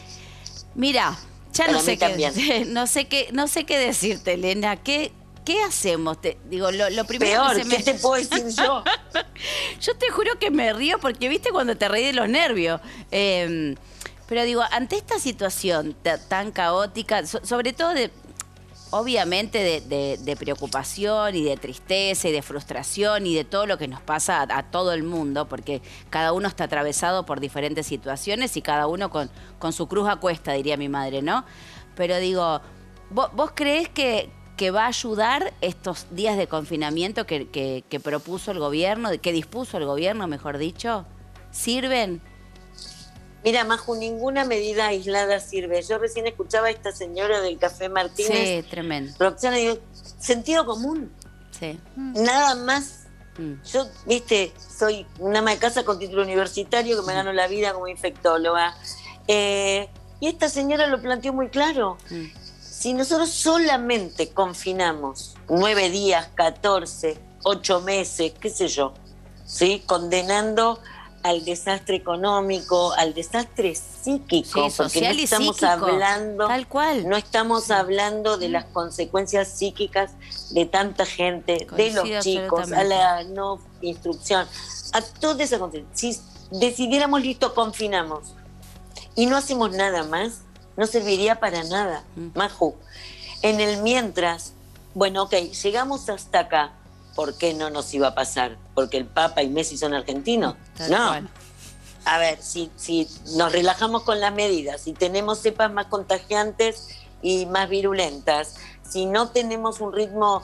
S7: Mira, ya
S8: Para
S7: no
S8: mí
S7: sé qué,
S8: también.
S7: no sé qué, no sé qué decirte, Elena. ¿Qué, qué hacemos? Te, digo, lo, lo primero
S8: Peor,
S7: que se me...
S8: ¿qué te puedo decir yo?
S7: Yo te juro que me río porque viste cuando te reí de los nervios. Eh, pero digo, ante esta situación ta- tan caótica, so- sobre todo de, obviamente de, de- de preocupación y de tristeza y de frustración y de todo lo que nos pasa a, a todo el mundo, porque cada uno está atravesado por diferentes situaciones y cada uno con, con su cruz a cuesta, diría mi madre, ¿no? Pero digo, ¿vos, vos creés que, que va a ayudar estos días de confinamiento que, que- que propuso el gobierno, que dispuso el gobierno, mejor dicho? ¿Sirven?
S8: Mira, Maju, ninguna medida aislada sirve. Yo recién escuchaba a esta señora del Café Martínez.
S7: Sí, tremendo.
S8: Roxana, digo, sentido común,
S7: Sí.
S8: nada más.
S7: Mm.
S8: Yo, viste, soy una ama de casa con título universitario que me gano la vida como infectóloga. Eh, y esta señora lo planteó muy claro.
S7: Mm.
S8: Si nosotros solamente confinamos nueve días, catorce, ocho meses, qué sé yo, ¿sí? Condenando al desastre económico, al desastre psíquico,
S7: Sí,
S8: porque
S7: social
S8: no
S7: y
S8: estamos
S7: psíquico,
S8: hablando,
S7: tal cual.
S8: no estamos hablando de las consecuencias psíquicas de tanta gente, de
S7: Coincido
S8: los chicos, a
S7: absolutamente.
S8: la no instrucción, a toda esa consecuencia. Si decidiéramos, listo, confinamos y no hacemos nada más, no serviría para nada,
S7: Mm.
S8: Maju. En el mientras, bueno, ok, llegamos hasta acá. ¿Por qué no nos iba a pasar? ¿Porque el Papa y Messi son argentinos?
S7: Tal
S8: No.
S7: cual.
S8: A ver, si, si nos relajamos con las medidas, si tenemos cepas más contagiantes y más virulentas, si no tenemos un ritmo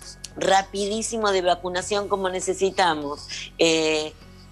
S8: rapidísimo de vacunación como necesitamos, eh,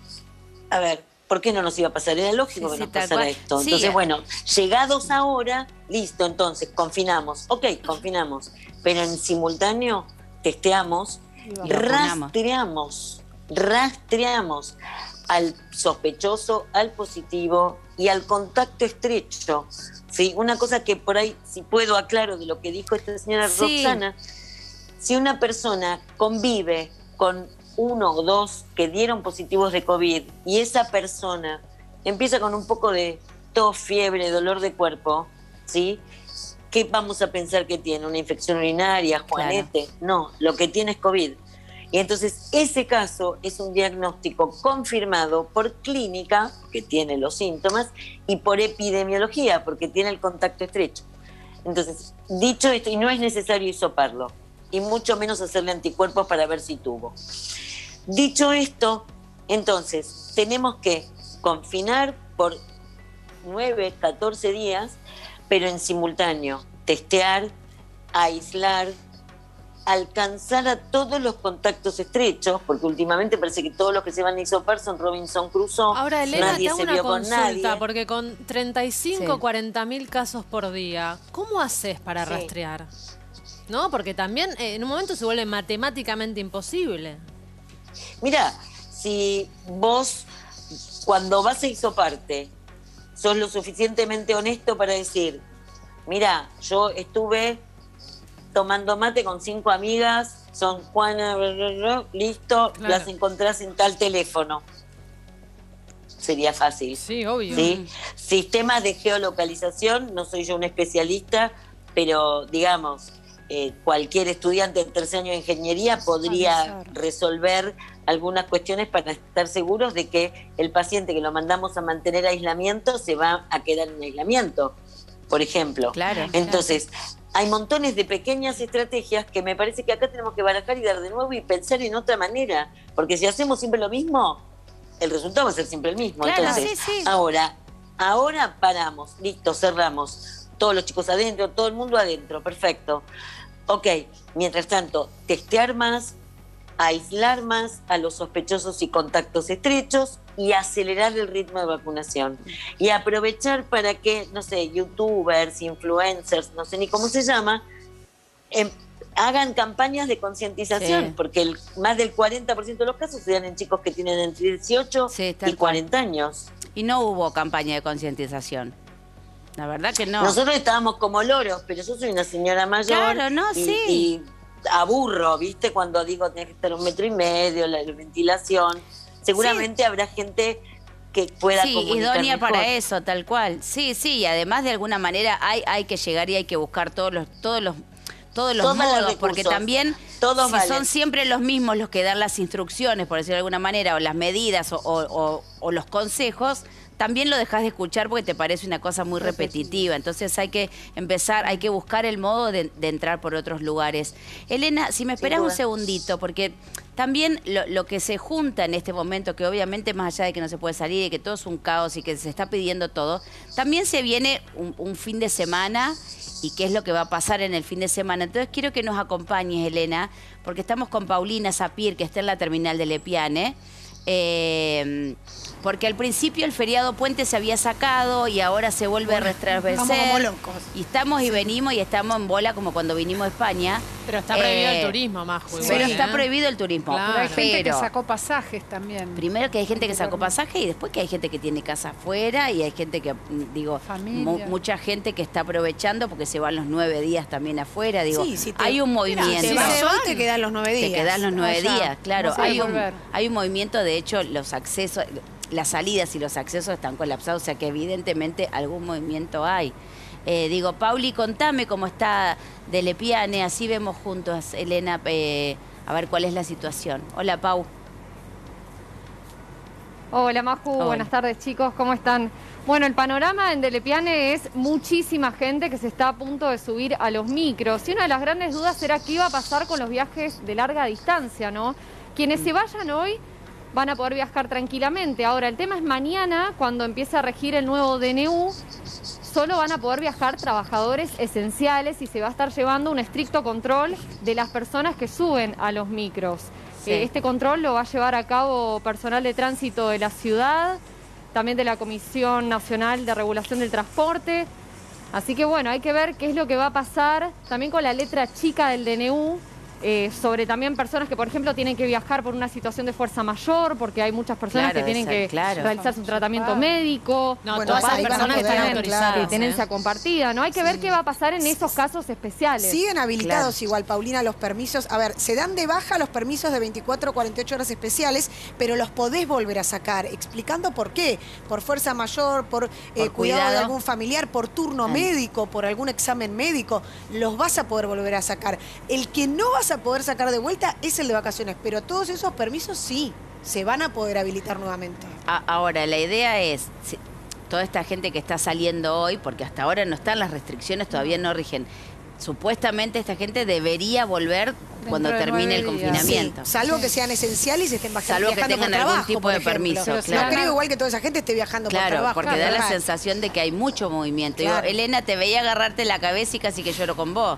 S8: a ver, ¿por qué no nos iba a pasar? Era lógico
S7: Sí,
S8: que
S7: sí,
S8: nos
S7: tal
S8: pasara
S7: cual.
S8: esto.
S7: Sí,
S8: Entonces,
S7: eh.
S8: bueno, llegados ahora, listo, entonces, confinamos. Ok, confinamos. Pero en simultáneo, testeamos,
S7: Y vacunamos.
S8: rastreamos, rastreamos al sospechoso, al positivo y al contacto estrecho. ¿Sí? Una cosa que por ahí, si puedo aclaro de lo que dijo esta señora
S7: Sí.
S8: Roxana, si una persona convive con uno o dos que dieron positivos de COVID y esa persona empieza con un poco de tos, fiebre, dolor de cuerpo, ¿sí? ¿Qué vamos a pensar que tiene? ¿Una infección urinaria, Juanete? No, lo que tiene es COVID. Y entonces ese caso es un diagnóstico confirmado por clínica, que tiene los síntomas, y por epidemiología, porque tiene el contacto estrecho. Entonces, dicho esto, y no es necesario hisoparlo, y mucho menos hacerle anticuerpos para ver si tuvo. Dicho esto, Entonces, tenemos que confinar por nueve, catorce días, pero en simultáneo, testear, aislar, alcanzar a todos los contactos estrechos, porque últimamente parece que todos los que se van a hisopar son Robinson Crusoe.
S4: Ahora, Elena,
S8: nadie
S4: te hago
S8: se
S4: una
S8: vio con
S4: consulta,
S8: nadie.
S4: porque con treinta y cinco,
S7: Sí.
S4: cuarenta mil casos por día, ¿cómo haces para
S8: Sí.
S4: rastrear? ¿No? Porque también eh, en un momento se vuelve matemáticamente imposible.
S8: Mira, si vos cuando vas a hisoparte sos lo suficientemente honesto para decir, mira, yo estuve tomando mate con cinco amigas, son Juana, bla, bla, bla, listo,
S4: Claro.
S8: las encontrás en tal teléfono. Sería fácil.
S4: Sí, obvio.
S8: ¿Sí? Sistemas de geolocalización, no soy yo un especialista, pero digamos, eh, cualquier estudiante de tercer año de ingeniería podría
S2: Avisar.
S8: resolver algunas cuestiones para estar seguros de que el paciente que lo mandamos a mantener aislamiento se va a quedar en aislamiento, por ejemplo.
S7: Claro.
S8: Entonces, hay montones de pequeñas estrategias que me parece que acá tenemos que barajar y dar de nuevo y pensar en otra manera, porque si hacemos siempre lo mismo, el resultado va a ser siempre el mismo.
S7: Claro,
S8: Entonces,
S7: sí, sí.
S8: ahora, ahora paramos, listo, cerramos. Todos los chicos adentro, todo el mundo adentro, perfecto. Ok, mientras tanto, testear más, aislar más a los sospechosos y contactos estrechos y acelerar el ritmo de vacunación. Y aprovechar para que, no sé, youtubers, influencers, no sé ni cómo se llama, em, hagan campañas de concientización,
S7: Sí.
S8: porque el, más del cuarenta por ciento de los casos se dan en chicos que tienen entre dieciocho
S7: Sí, tal
S8: y
S7: cual.
S8: cuarenta años.
S7: Y no hubo campaña de concientización. La verdad que no.
S8: Nosotros estábamos como loros, pero yo soy una señora mayor.
S7: Claro, no,
S8: y,
S7: sí.
S8: y aburro, ¿viste? Cuando digo tenés que estar un metro y medio, la ventilación. Seguramente habrá gente que pueda
S7: Sí,
S8: comunicar
S7: idónea
S8: mejor.
S7: para eso, tal cual. Sí, sí, y además de alguna manera hay, hay que llegar y hay que buscar todos los, todos los, todos los
S8: Todos los
S7: modos,
S8: recursos.
S7: porque también
S8: Todos
S7: si
S8: valen.
S7: son siempre los mismos los que dan las instrucciones, por decirlo de alguna manera, o las medidas o, o- o- o los consejos, también lo dejas de escuchar porque te parece una cosa muy repetitiva. Entonces hay que empezar, hay que buscar el modo de, de entrar por otros lugares. Elena, si me esperas un
S8: duda.
S7: segundito, porque también lo, lo que se junta en este momento, que obviamente más allá de que no se puede salir y que todo es un caos y que se está pidiendo todo, también se viene un, un fin de semana y qué es lo que va a pasar en el fin de semana. Entonces quiero que nos acompañes, Elena, porque estamos con Paulina Sapir, que está en la terminal de Lepiane. Eh, porque al principio el feriado puente se había sacado y ahora se vuelve a restablecer.
S1: vamos como locos.
S7: Y estamos y venimos y estamos en bola como cuando vinimos a España.
S4: Pero está prohibido
S7: Eh,
S4: el turismo, Majo. igual,
S7: Pero
S4: ¿eh?
S7: está prohibido el turismo.
S4: Claro.
S2: Pero hay gente que
S7: Pero-
S2: sacó pasajes también.
S7: Primero que hay gente que sacó pasaje y después que hay gente que tiene casa afuera y hay gente que, mm, digo,
S2: Familia.
S7: mu- mucha gente que está aprovechando porque se van los nueve días también afuera. Digo,
S1: Sí, si te-
S7: hay un
S1: Mirá,
S7: movimiento.
S1: te vas hoy, te quedan los nueve días.
S7: Te quedan los nueve
S2: Allá.
S7: días, claro.
S2: No se
S7: Hay
S2: puede
S7: un,
S2: volver.
S7: hay un movimiento, de hecho, los accesos, las salidas y los accesos están colapsados, o sea que evidentemente algún movimiento hay. Eh, digo, Pauli, contame cómo está de Lepiane, así vemos juntos, Elena, eh, a ver cuál es la situación. Hola, Pau.
S9: Hola Maju,
S7: Hola.
S9: buenas tardes chicos, ¿cómo están? Bueno, el panorama en Delepiane es muchísima gente que se está a punto de subir a los micros y una de las grandes dudas será qué iba a pasar con los viajes de larga distancia, ¿no? Quienes se vayan hoy van a poder viajar tranquilamente. Ahora, el tema es mañana, cuando empiece a regir el nuevo D N U, solo van a poder viajar trabajadores esenciales y se va a estar llevando un estricto control de las personas que suben a los micros.
S7: Sí.
S9: Eh, Este control lo va a llevar a cabo personal de tránsito de la ciudad, también de la Comisión Nacional de Regulación del Transporte. Así que bueno, hay que ver qué es lo que va a pasar también con la letra chica del D N U, eh, sobre también personas que, por ejemplo, tienen que viajar por una situación de fuerza mayor, porque hay muchas personas
S7: Claro,
S9: que tienen
S7: debe ser,
S9: que
S7: claro.
S9: realizar su tratamiento médico.
S4: No,
S1: Bueno,
S4: todas esas
S1: ahí van a
S4: personas
S1: poder,
S4: están
S1: claro.
S4: autorizadas.
S9: de tenencia
S4: ¿eh?
S9: compartida, ¿no? Hay que ver qué va a pasar en esos casos especiales.
S1: Siguen habilitados
S7: Claro.
S1: igual, Paulina, los permisos. A ver, se dan de baja los permisos de veinticuatro o cuarenta y ocho horas especiales, pero los podés volver a sacar, explicando por qué. Por fuerza mayor, por, eh,
S7: Por
S1: cuidado, de
S7: cuidado.
S1: algún familiar, por turno
S7: Ah.
S1: médico, por algún examen médico. Los vas a poder volver a sacar. El que no vas a poder sacar de vuelta es el de vacaciones, pero todos esos permisos sí, se van a poder habilitar nuevamente.
S7: A- Ahora, la idea es, si- toda esta gente que está saliendo hoy, porque hasta ahora no están las restricciones, todavía no rigen, supuestamente esta gente debería volver cuando
S2: de
S7: termine el
S2: nueve días.
S7: confinamiento.
S1: Sí, salvo que sean esenciales y estén bajando,
S7: Salvo que
S1: viajando
S7: tengan
S1: por
S7: algún
S1: trabajo,
S7: tipo
S1: por
S7: de
S1: ejemplo.
S7: permiso,
S1: Pero
S7: claro.
S1: No creo igual que toda esa gente esté viajando por
S7: Claro,
S1: trabajo.
S7: porque da la
S1: normal.
S7: sensación de que hay mucho movimiento.
S1: Claro.
S7: Digo, Elena, te veía agarrarte la cabeza y casi que lloro con vos.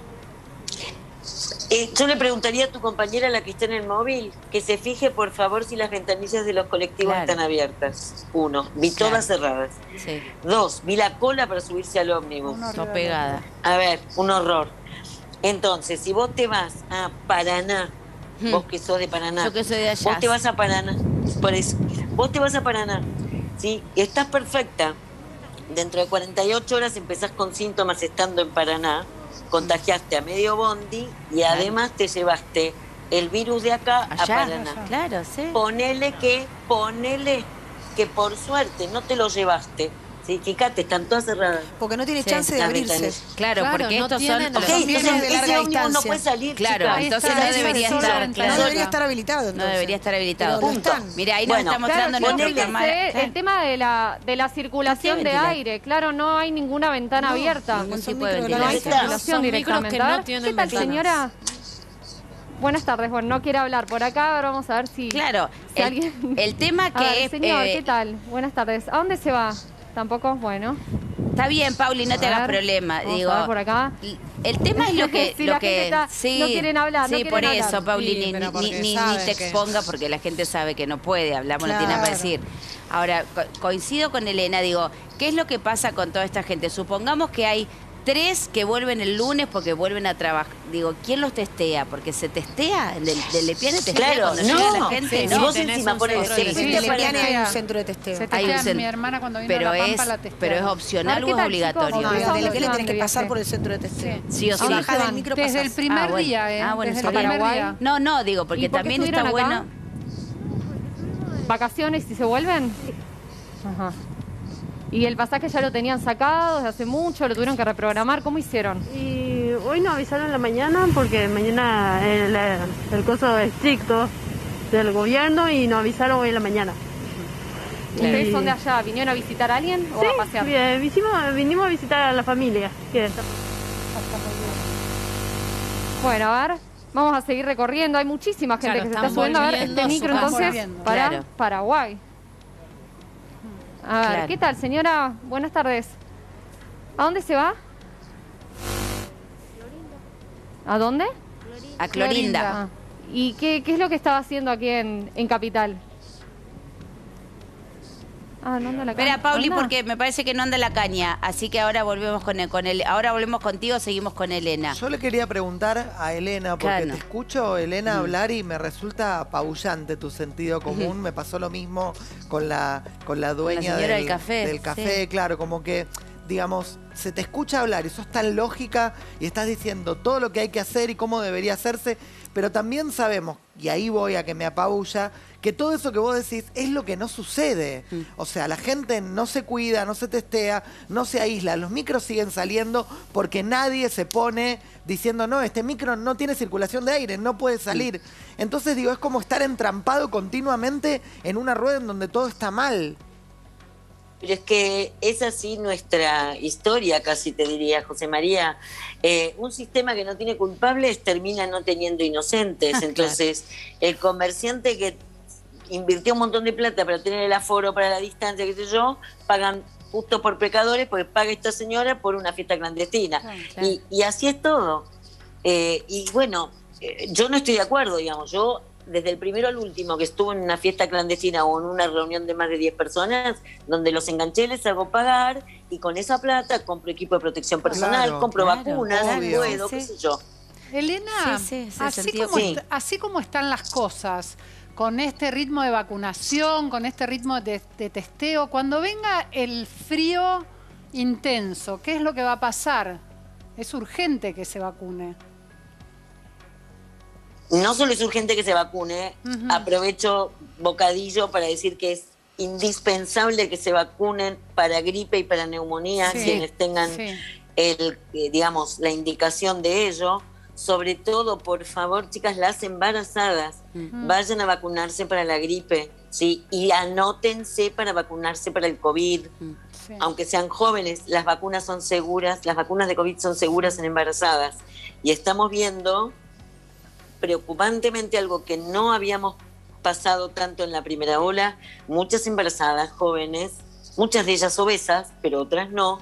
S8: Eh, yo le preguntaría a tu compañera, la que está en el móvil, que se fije por favor si las ventanillas de los colectivos
S7: Claro.
S8: están abiertas. Uno, vi
S7: Claro.
S8: todas cerradas.
S7: Sí,
S8: Dos, vi la cola para subirse al ómnibus.
S7: no pegada.
S8: A ver, un horror. Entonces, si vos te vas a Paraná,
S7: Hmm.
S8: vos que sos de Paraná,
S7: Yo que soy de allá.
S8: vos te vas a Paraná, por eso, vos te vas a Paraná, ¿sí? Y estás perfecta. Dentro de cuarenta y ocho horas empezás con síntomas estando en Paraná, contagiaste a medio bondi y además te llevaste el virus de acá a
S7: Allá,
S8: Paraná.
S7: claro, sí.
S8: Ponele que, ponele que por suerte no te lo llevaste. Sí, fíjate, están todas cerradas.
S1: Porque no tiene
S7: Sí,
S1: chance de
S8: las
S1: abrirse.
S8: ventanas.
S7: Claro,
S4: Claro,
S7: porque
S4: no
S7: estos
S4: tienen
S7: son...
S4: los
S8: Ok,
S1: Los
S8: entonces
S1: aviones de larga
S8: ese ómnibus no
S1: distancia.
S8: puede salir.
S7: Claro,
S8: chicas.
S2: Ahí
S7: entonces
S2: está,
S7: no
S2: esa
S7: debería
S2: sola
S7: estar,
S2: ventana.
S1: No
S7: claro.
S1: debería estar habilitado
S7: No
S1: entonces.
S7: debería estar habilitado.
S1: Pero lo
S8: Punto.
S1: están.
S7: Mira, ahí
S8: Bueno,
S7: nos está
S9: Claro,
S7: mostrando
S9: yo
S7: nuestro
S8: ponele-
S7: cámara.
S9: pensé el tema de la, de la circulación
S7: ¿Qué
S9: de
S7: ventilar?
S9: aire. Claro, no hay ninguna ventana
S1: No,
S9: abierta.
S7: Ningún
S1: son
S7: tipo de
S1: micro-
S9: No hay
S7: ventilación.
S8: Claro.
S9: circulación
S4: Son micros
S9: directamente.
S4: que
S9: A
S4: no
S9: ver,
S4: tienen
S9: ¿qué tal,
S4: ventanas.
S9: señora? Buenas tardes. Bueno, no quiere hablar por acá. Ahora vamos a ver si...
S7: Claro,
S9: si
S7: el,
S9: alguien...
S7: el tema
S9: A
S7: que
S9: ver,
S7: es...
S9: señor,
S7: eh,
S9: ¿qué tal? Buenas tardes. ¿A dónde se va? Tampoco, bueno.
S7: Está bien, Pauli, no
S9: A
S7: te hagas
S9: ver,
S7: problema.
S9: vamos
S7: Digo,
S9: a ver por acá.
S7: el tema es lo que...
S9: Sí,
S7: lo
S9: la
S7: que
S9: gente está-
S7: sí,
S9: no quieren hablar, no
S7: Sí,
S9: quieren
S7: por
S9: hablar.
S7: eso, Pauli,
S1: Sí,
S7: ni,
S1: pero
S7: ni,
S1: porque
S7: ni- ni
S1: saben
S7: te
S1: que-
S7: exponga porque la gente sabe que no puede, hablamos, no tiene nada para
S1: Claro.
S7: decir. Ahora, co- coincido con Elena, digo, ¿qué es lo que pasa con toda esta gente? Supongamos que hay tres que vuelven el lunes porque vuelven a trabajar. Digo, ¿quién los testea? Porque se testea, del, del Lepiane testea
S8: Claro,
S7: cuando llega la
S8: no.
S7: gente.
S8: Y
S7: ¿no?
S8: vos
S4: tenés
S8: encima
S4: un
S8: ponele,
S4: centro
S8: te
S4: de
S8: fuiste
S1: En
S8: a
S1: el Lepiane hay
S8: Paraná.
S1: un centro de testeo.
S2: Se
S7: Hay un
S2: testea,
S7: cen-
S2: mi hermana cuando vino
S7: pero
S2: a La Pampa
S7: es,
S2: la testea.
S7: pero es
S9: A
S7: opcional
S9: ver,
S7: o
S9: ¿qué
S7: es
S9: tal,
S7: obligatorio.
S9: chicos?
S1: No,
S9: ¿A
S1: desde
S9: dónde
S1: el Lepiane
S9: van
S1: tenés
S9: de
S1: que pasar
S9: viaje?
S1: por el centro de testeo.
S7: Sí o sí.
S9: ¿A dónde
S1: Bajás
S9: se
S1: del
S9: van?
S1: micro,
S2: Desde
S1: pasás.
S2: el primer
S7: Ah, bueno.
S2: día, ¿eh?
S7: Ah, bueno,
S2: Desde
S7: está
S2: el
S7: bien.
S2: primer
S9: Paraguay.
S2: día.
S7: No, no, digo, porque
S9: ¿Y por qué
S7: también está
S9: estuvieron
S7: bueno...
S9: acá? ¿Vacaciones y se vuelven? Ajá. ¿Y el pasaje ya lo tenían sacado desde hace mucho? ¿Lo tuvieron que reprogramar? ¿Cómo hicieron?
S10: Y hoy nos avisaron en la mañana porque mañana el, el coso es estricto del gobierno y nos avisaron hoy en la mañana.
S9: ¿Ustedes
S10: Y-
S9: son de allá? ¿Vinieron a visitar a alguien o
S10: Sí,
S9: a pasear?
S10: bien, vinimos, vinimos a visitar a la familia. Que está-
S9: Bueno, a ver, vamos a seguir recorriendo. Hay muchísima gente
S4: Claro,
S9: que se está
S4: están
S9: subiendo. A ver,
S4: volviendo
S9: este
S4: a su
S9: micro
S4: casa.
S9: entonces
S2: Volviendo.
S9: para
S7: Claro.
S9: Paraguay. A ver,
S7: Claro.
S9: ¿qué tal, señora? Buenas tardes. ¿A dónde se va? ¿A dónde?
S7: A Clorinda.
S9: Ah. ¿Y qué, qué es lo que estaba haciendo aquí en, en Capital? Ah, no anda la
S7: Espera,
S9: caña.
S7: Pauli,
S9: ¿Anda?
S7: porque me parece que no anda la caña, así que ahora volvemos con el, con el, ahora volvemos contigo, seguimos con Elena.
S3: Yo le quería preguntar a Elena, porque
S7: Claro.
S3: te escucho, Elena,
S7: Mm.
S3: hablar y me resulta apabullante tu sentido común.
S7: Ujú.
S3: Me pasó lo mismo con la, con la dueña
S7: señora
S3: del,
S7: del café,
S3: del café,
S7: sí.
S3: claro, como que, digamos, se te escucha hablar y sos tan lógica y estás diciendo todo lo que hay que hacer y cómo debería hacerse, pero también sabemos, y ahí voy a que me apabulla, que todo eso que vos decís es lo que no sucede.
S7: Mm.
S3: O sea, la gente no se cuida, no se testea, no se aísla. Los micros siguen saliendo porque nadie se pone diciendo, no, este micro no tiene circulación de aire, no puede salir. Entonces, digo, es como estar entrampado continuamente en una rueda en donde todo está mal.
S8: Pero es que es así nuestra historia, casi te diría, José María. Eh, un sistema que no tiene culpables termina no teniendo inocentes.
S7: Ah,
S8: Entonces, el comerciante que invirtió un montón de plata para tener el aforo, para la distancia, qué sé yo, pagan justo por pecadores porque paga esta señora por una fiesta clandestina.
S7: Claro.
S8: Y, y así es todo. Eh, y bueno, eh, yo no estoy de acuerdo, digamos. Yo, desde el primero al último que estuve en una fiesta clandestina o en una reunión de más de diez personas, donde los enganché, les hago pagar y con esa plata compro equipo de protección personal,
S3: Claro,
S8: compro
S7: claro,
S8: vacunas,
S3: obvio.
S8: puedo,
S7: Sí,
S8: qué
S7: sí.
S8: sé yo.
S2: Elena,
S7: Sí, sí, ese
S2: así,
S7: sentido
S2: como
S8: común.
S2: est- así como están las cosas, con este ritmo de vacunación, con este ritmo de, de testeo, cuando venga el frío intenso, ¿qué es lo que va a pasar? Es urgente que se vacune.
S8: No solo es urgente que se vacune,
S2: Ujú.
S8: aprovecho bocadillo para decir que es indispensable que se vacunen para gripe y para neumonía,
S2: Sí,
S8: quienes tengan
S2: sí.
S8: el, eh, digamos, la indicación de ello. Sobre todo, por favor, chicas, las embarazadas,
S7: Mm.
S8: vayan a vacunarse para la gripe, ¿sí? Y anótense para vacunarse para el COVID.
S7: Mm.
S2: Sí.
S8: aunque sean jóvenes, las vacunas son seguras, las vacunas de COVID son seguras en embarazadas. Y estamos viendo preocupantemente algo que no habíamos pasado tanto en la primera ola, muchas embarazadas jóvenes, muchas de ellas obesas, pero otras no.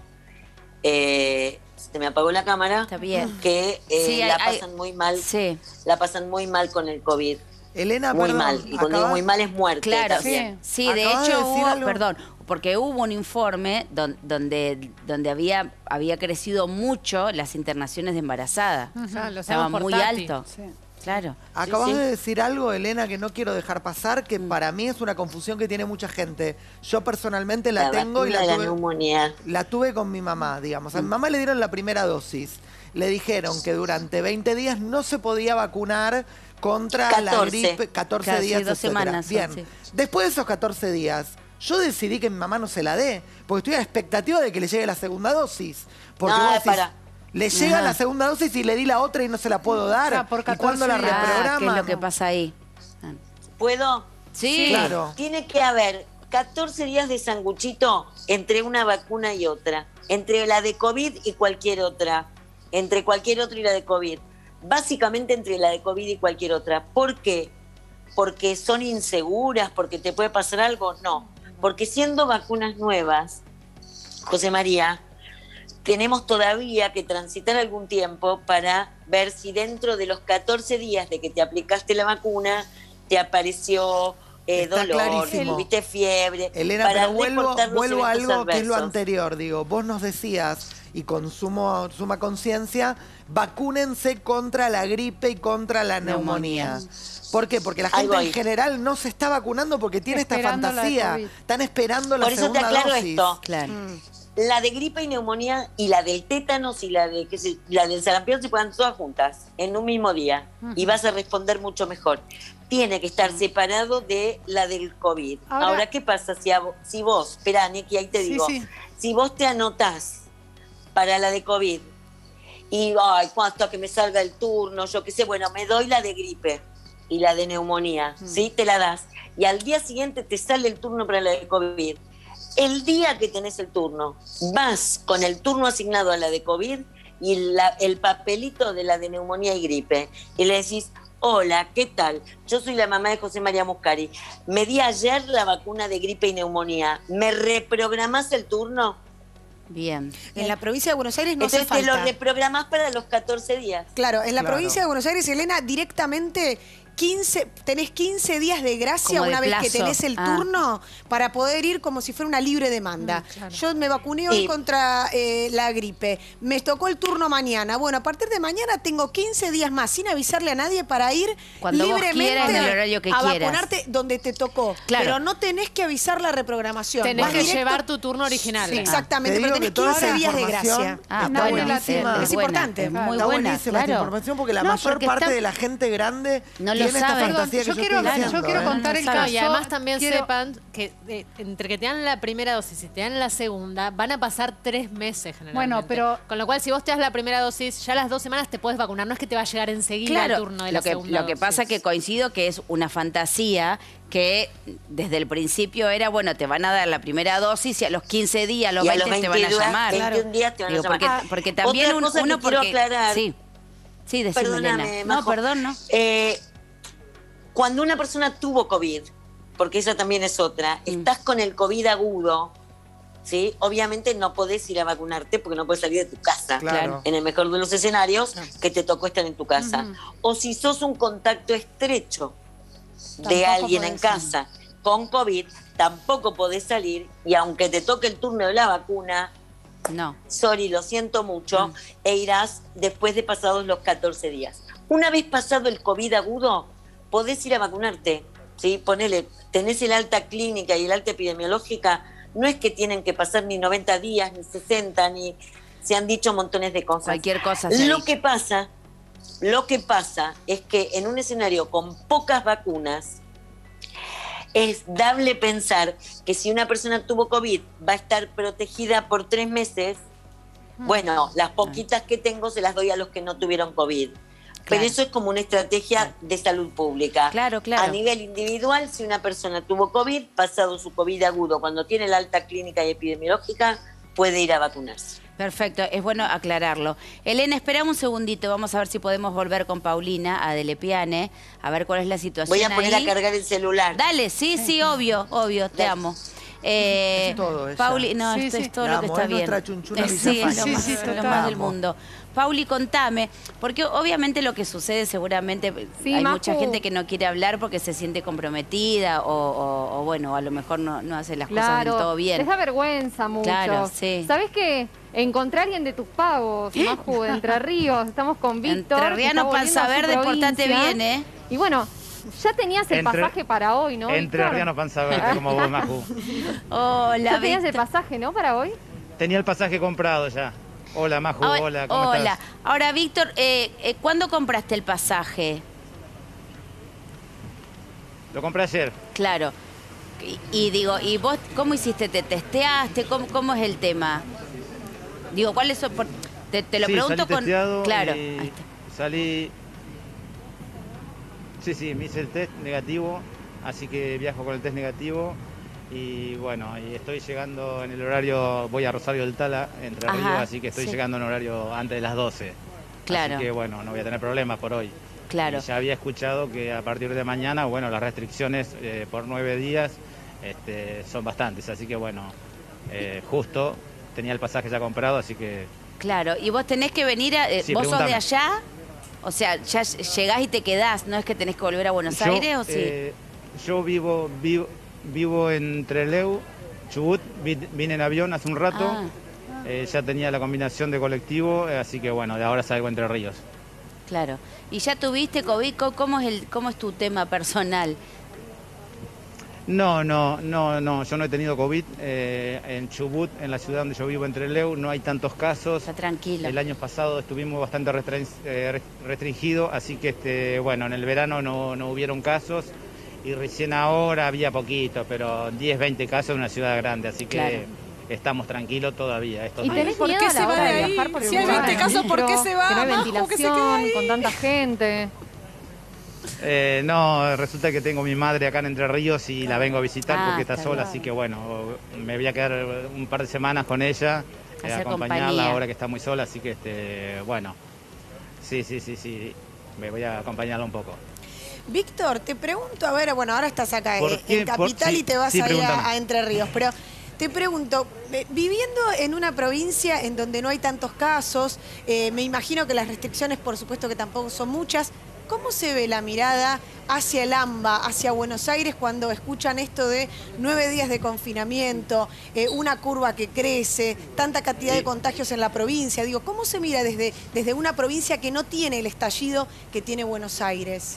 S8: Eh, se me apagó la cámara.
S7: Está bien.
S8: Que eh,
S7: Sí,
S8: la
S7: hay-
S8: pasan muy mal.
S7: Sí.
S8: La pasan muy mal con el COVID.
S3: Elena,
S8: Muy
S3: perdón,
S8: mal. Y cuando digo
S3: acabas-
S8: muy mal es muerte
S7: Claro,
S8: también.
S7: sí, de
S3: Acabas de
S7: hecho
S3: decir
S7: hubo,
S3: algo.
S7: perdón, porque hubo un informe don- donde, donde había, había crecido mucho las internaciones de embarazada.
S4: Ya, lo
S7: Estaba
S4: sabemos por
S7: muy
S4: Tati.
S7: alto.
S2: Sí.
S7: Claro.
S3: Acabas
S8: Sí, sí.
S3: de decir algo, Elena, que no quiero dejar pasar,
S7: Mm.
S3: que para mí es una confusión que tiene mucha gente. Yo personalmente la, tengo y
S8: vacuna
S3: la
S8: de la
S3: tuve,
S8: neumonía.
S3: la tuve con mi mamá, digamos. A mi mamá le dieron la primera dosis. Le dijeron que durante veinte días no se podía vacunar contra la
S8: catorce.
S3: gripe. catorce
S7: Casi
S3: días,
S7: dos
S3: etcétera.
S7: semanas,
S3: Bien.
S7: sí.
S3: Después de esos catorce días, yo decidí que mi mamá no se la dé, porque estoy a la expectativa de que le llegue la segunda dosis. Porque
S8: No,
S3: vos decís,
S8: para.
S3: le llega
S7: Ajá.
S3: la segunda dosis y le di la otra y no se la puedo dar.
S2: O sea, por
S3: ¿Y cuándo la
S2: catorce días.
S7: Ah,
S3: reprograma?
S7: ¿qué es lo que pasa ahí? Ah.
S8: ¿Puedo?
S7: Sí.
S3: Claro.
S8: Tiene que haber catorce días de sanguchito entre una vacuna y otra. Entre la de COVID y cualquier otra. Entre cualquier otra y la de COVID. Básicamente entre la de COVID y cualquier otra. ¿Por qué? Porque son inseguras, porque te puede pasar algo. No. Porque siendo vacunas nuevas, José María, tenemos todavía que transitar algún tiempo para ver si dentro de los catorce días de que te aplicaste la vacuna te apareció eh,
S3: Está
S8: dolor,
S3: clarísimo.
S8: tuviste fiebre.
S3: Elena,
S8: para
S3: pero vuelvo,
S8: reportar los
S3: vuelvo a
S8: eventos
S3: algo que es lo
S8: adversos.
S3: anterior. Digo, vos nos decías, y con sumo- suma conciencia, vacúnense contra la gripe y contra la neumonía.
S7: Neumonía.
S3: ¿Por qué? Porque la
S8: Ahí
S3: gente
S8: voy.
S3: en general no se está vacunando porque tiene esta
S2: Esperando la de
S3: fantasía.
S2: COVID.
S3: Están esperando la
S8: Por eso te
S3: segunda
S8: aclaro
S3: dosis.
S8: esto.
S7: Claro.
S8: La de gripe y neumonía y la del tétanos y la de qué sé, la del sarampión se pueden todas juntas en un mismo día y vas a responder mucho mejor. Tiene que estar separado de la del COVID.
S2: Ahora-
S8: Ahora, ¿qué pasa si, a vo- si vos, espera, Neki, ahí te
S2: Sí,
S8: digo,
S2: sí.
S8: si vos te anotás para la de COVID y, ay, cuánto que me salga el turno, yo qué sé, bueno, me doy la de gripe y la de neumonía, ¿sí? Te la das. Y al día siguiente te sale el turno para la de COVID. El día que tenés el turno, vas con el turno asignado a la de COVID y la- el papelito de la de neumonía y gripe. Y le decís, hola, ¿qué tal? Yo soy la mamá de José María Muscari. Me di ayer la vacuna de gripe y neumonía. ¿Me reprogramás el turno?
S7: Bien.
S1: En la provincia de Buenos Aires no hace
S8: Entonces te lo
S1: falta.
S8: reprogramás para los catorce días.
S1: Claro, en la
S3: Claro.
S1: provincia de Buenos Aires, Elena, directamente quince, tenés quince días de gracia
S7: Como de
S1: una vez que
S7: plazo.
S1: tenés el
S7: Ah.
S1: turno para poder ir como si fuera una libre demanda. Yo me vacuné hoy
S8: Sí.
S1: contra eh, la gripe. Me tocó el turno mañana. Bueno, a partir de mañana tengo quince días más sin avisarle a nadie para ir
S7: Cuando vos
S1: libremente
S7: quieras, en el horario que
S1: a
S7: quieras.
S1: vacunarte donde te tocó.
S7: Claro.
S1: Pero no tenés que avisar la reprogramación.
S4: Tenés
S1: Vas
S4: que
S1: directo-
S4: llevar tu turno original.
S1: Sí,
S4: Ah.
S1: exactamente,
S3: Te
S1: pero
S3: digo
S1: tenés
S3: que toda
S1: quince
S3: esa
S1: días de
S3: información
S1: gracia.
S7: Ah,
S3: está
S2: Nadie la
S3: buenísima.
S2: tiene.
S1: Es
S7: buena,
S1: importante.
S7: es muy
S3: Está
S7: buena,
S3: buenísima esta
S7: claro.
S3: información porque la
S7: No,
S3: mayor
S7: porque
S3: parte
S7: está-
S3: de la gente grande
S7: No lo
S3: tiene esta
S7: sabe.
S3: fantasía que
S2: Yo
S3: yo,
S2: quiero-
S3: estoy
S2: yo
S3: diciendo.
S2: quiero
S3: ¿eh?
S2: contar el
S4: Claro,
S2: caso.
S4: y además también
S2: Quiero-
S4: sepan que eh, entre que te dan la primera dosis y te dan la segunda, van a pasar tres meses generalmente.
S2: Bueno, pero-
S4: Con lo cual, si vos te das la primera dosis, ya a las dos semanas te puedes vacunar. No es que te va a llegar enseguida
S7: Claro,
S4: el turno de la
S7: lo que,
S4: segunda
S7: lo que
S4: dosis.
S7: pasa que coincido que es una fantasía que desde el principio era, bueno, te van a dar la primera dosis y a los quince días, a los
S8: Y a
S7: veinte
S8: los
S7: te van a
S8: veinte días,
S7: llamar.
S8: veintiún días te van a
S7: Digo,
S8: llamar.
S7: Porque,
S8: Ah,
S7: porque también
S8: otra
S7: un-
S8: cosa que
S7: uno
S8: quiero
S7: porque...
S8: aclarar.
S7: Sí, sí, decime,
S8: Perdóname,
S7: Elena. No,
S8: Majo.
S7: perdón, no.
S8: Eh, cuando una persona tuvo COVID, porque esa también es otra,
S7: Mm.
S8: estás con el COVID agudo, ¿sí? Obviamente no podés ir a vacunarte porque no podés salir de tu casa.
S3: Claro.
S8: En el mejor de los escenarios, que te tocó estar en tu casa. O si sos un contacto estrecho de
S2: Tampoco
S8: alguien en
S2: podés.
S8: casa con COVID, tampoco podés salir y aunque te toque el turno de la vacuna,
S7: No.
S8: sorry, lo siento mucho,
S7: Mm.
S8: e irás después de pasados los catorce días. Una vez pasado el COVID agudo, podés ir a vacunarte, ¿sí? Ponele, tenés el alta clínica y el alta epidemiológica, no es que tienen que pasar ni noventa días, ni sesenta, ni... Se han dicho montones de cosas.
S7: Cualquier cosa se ha
S8: Lo
S7: dicho.
S8: que pasa, lo que pasa es que en un escenario con pocas vacunas, es dable pensar que si una persona tuvo COVID va a estar protegida por tres meses. Bueno, las poquitas que tengo se las doy a los que no tuvieron COVID. Pero eso es como una estrategia de salud pública.
S7: Claro, claro.
S8: A nivel individual, si una persona tuvo COVID, pasado su COVID agudo, cuando tiene la alta clínica y epidemiológica, puede ir a vacunarse.
S7: Perfecto, es bueno aclararlo. Elena, esperamos un segundito, vamos a ver si podemos volver con Paulina a Delepiane, a ver cuál es la situación.
S8: Voy a poner
S7: ahí.
S8: a cargar el celular.
S7: Dale, sí, sí, obvio, obvio, te
S8: Dale.
S7: amo. Eh,
S3: Es todo ella.
S7: Pauli, no,
S2: Sí,
S7: esto
S2: sí.
S7: es todo
S3: La
S7: lo que
S3: amo,
S7: está
S3: es
S7: bien.
S3: nuestra chunchuna
S7: Eh, sí, es lo
S2: Villafana.
S7: más,
S2: Sí, sí,
S7: lo
S2: total.
S7: más del mundo. Pauli, contame, porque obviamente lo que sucede seguramente
S9: Sí,
S7: hay
S9: Majo.
S7: mucha gente que no quiere hablar porque se siente comprometida o, o- o bueno, a lo mejor no, no hace las cosas
S9: Claro,
S7: del todo bien.
S9: les da vergüenza mucho.
S7: Claro, sí.
S9: ¿Sabés qué? Encontré a alguien de tus pagos, Maju, de Entre Ríos. Estamos con Víctor. que
S7: Entrerriano,
S9: está volviendo
S7: panza
S9: a su
S7: verde, portate
S9: provincia.
S7: bien, ¿eh?
S9: Y bueno, ya tenías el
S11: Entre-
S9: pasaje para hoy, ¿no,
S11: Entre
S9: Víctor?
S11: Rianos panza verde, como vos, Maju.
S7: Hola,
S9: Ya tenías el
S7: Víctor.
S9: pasaje, ¿no? Para hoy.
S11: Tenía el pasaje comprado ya. Hola, Maju,
S7: Hola,
S11: hola, ¿cómo
S7: hola.
S11: estás?
S7: Ahora, Víctor, eh, eh, ¿cuándo compraste el pasaje?
S11: Lo compré ayer.
S7: Claro. Y, y digo, ¿y vos cómo hiciste? ¿Te testeaste? ¿Cómo, cómo es el tema? Digo, ¿cuál es? por- Te, te lo
S11: Sí,
S7: pregunto
S11: salí
S7: con.
S11: testeado
S7: Claro.
S11: y
S7: ahí está.
S11: salí... Sí, sí, me hice el test negativo, así que viajo con el test negativo. Y bueno, y estoy llegando en el horario, voy a Rosario del Tala, Entre
S7: Ajá,
S11: Ríos, así que estoy
S7: sí.
S11: llegando en horario antes de las doce.
S7: Claro.
S11: Así que bueno, no voy a tener problemas por hoy.
S7: Claro.
S11: Y ya había escuchado que a partir de mañana, bueno, las restricciones eh, por nueve días este, son bastantes, así que bueno, eh, justo tenía el pasaje ya comprado, así que
S7: Claro. ¿Y vos tenés que venir a. eh,
S11: Sí,
S7: ¿Vos sos de
S11: preguntame.
S7: allá? O sea, ya llegás y te quedás, ¿no es que tenés que volver a Buenos
S11: yo,
S7: Aires o sí?
S11: eh, yo vivo, vivo, vivo en Trelew, Chubut, vi- vine en avión hace un rato,
S7: Ah.
S11: eh, ya tenía la combinación de colectivo, eh, así que bueno, de ahora salgo Entre Ríos.
S7: Claro. ¿Y ya tuviste COVID? ¿Cómo- ¿Cómo es, el, cómo es tu tema personal?
S11: No, no, no, no, yo no he tenido COVID. eh, en Chubut, en la ciudad donde yo vivo, en Trelew, no hay tantos casos.
S7: Está tranquilo.
S11: El año pasado estuvimos bastante restrin- eh, restringidos, así que este, bueno, en el verano no, no hubieron casos y recién ahora había poquito, pero diez, veinte casos en una ciudad grande, así que
S7: Claro.
S11: estamos tranquilos todavía. Estos
S9: ¿Y
S11: días.
S9: tenés
S1: ¿por
S9: miedo
S1: qué
S9: a
S1: se
S9: la
S1: va
S9: hora
S1: de
S9: de
S1: ahí?
S9: viajar por el
S1: Si hay
S9: lugar
S1: veinte casos, ¿por qué
S9: micro,
S1: se va?
S9: Que no hay
S1: Majo, que se quede
S9: ventilación,
S1: ahí.
S9: con tanta gente.
S11: Eh, no, resulta que tengo mi madre acá en Entre Ríos y la vengo a visitar
S7: Ah,
S11: porque está
S7: está
S11: sola,
S7: bien.
S11: así que bueno, me voy a quedar un par de semanas con ella, eh,
S7: Hacer
S11: acompañarla
S7: compañía.
S11: ahora que está muy sola, así que este, bueno, sí, sí, sí, sí, me voy a acompañarla un poco.
S1: Víctor, te pregunto, a ver, bueno, ahora estás acá
S11: ¿Por
S1: eh,
S11: qué?
S1: en
S11: Por-
S1: Capital
S11: sí,
S1: y te vas
S11: sí,
S1: ahí
S11: pregúntame.
S1: a, a Entre Ríos, pero te pregunto, eh, viviendo en una provincia en donde no hay tantos casos, eh, me imagino que las restricciones, por supuesto que tampoco son muchas, ¿cómo se ve la mirada hacia el AMBA, hacia Buenos Aires, cuando escuchan esto de nueve días de confinamiento, eh, una curva que crece, tanta cantidad de
S11: Sí.
S1: contagios en la provincia? Digo, ¿cómo se mira desde, desde una provincia que no tiene el estallido que tiene Buenos Aires?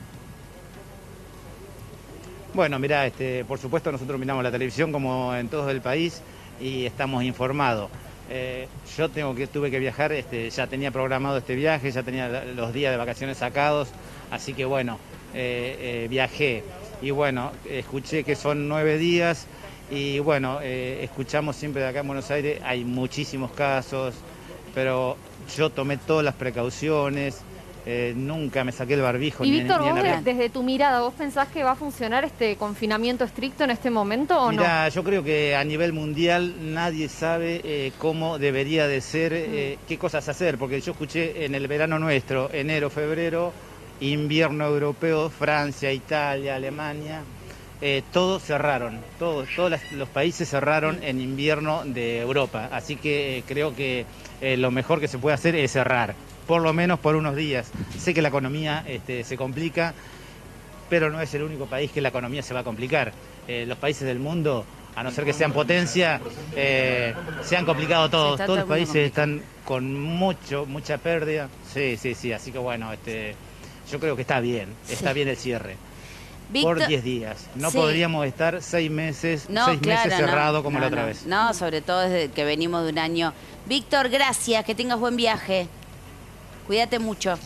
S11: Bueno, mira, este, por supuesto nosotros miramos la televisión como en todo el país y estamos informados. Eh, yo tengo que, tuve que viajar, este, ya tenía programado este viaje, ya tenía la- los días de vacaciones sacados, así que bueno, eh, eh, viajé y bueno, escuché que son nueve días y bueno, eh, escuchamos siempre de acá en Buenos Aires, hay muchísimos casos, pero yo tomé todas las precauciones, eh, nunca me saqué el barbijo
S9: Y
S11: ni en-
S9: Víctor,
S11: ni en
S9: vos de-
S11: avión.
S9: desde tu mirada, ¿vos pensás que va a funcionar este confinamiento estricto en este momento o
S11: Mira, yo creo que a nivel mundial nadie sabe eh, cómo debería de ser, eh, qué cosas hacer, porque yo escuché en el verano nuestro, enero, febrero, invierno europeo, Francia, Italia, Alemania, eh, todos cerraron, todos, todos las- los países cerraron en invierno de Europa, así que eh, creo que eh, lo mejor que se puede hacer es cerrar, por lo menos por unos días. Sé que la economía este, se complica, pero no es el único país que la economía se va a complicar. Eh, los países del mundo, a no ser que sean potencia, eh, se han complicado todos.
S7: está
S11: Todos los
S7: todo muy
S11: países están con mucho, mucha pérdida. Sí, sí, sí. Así que bueno, este, yo creo que está bien, está
S7: Sí.
S11: bien el cierre.
S7: Víctor-
S11: Por diez días. No
S7: Sí.
S11: podríamos estar seis meses,
S7: No,
S11: seis
S7: claro,
S11: meses
S7: no.
S11: cerrado como
S7: No,
S11: la otra
S7: no.
S11: vez.
S7: No, sobre todo desde que venimos de un año. Víctor, gracias, que tengas buen viaje. Cuídate mucho.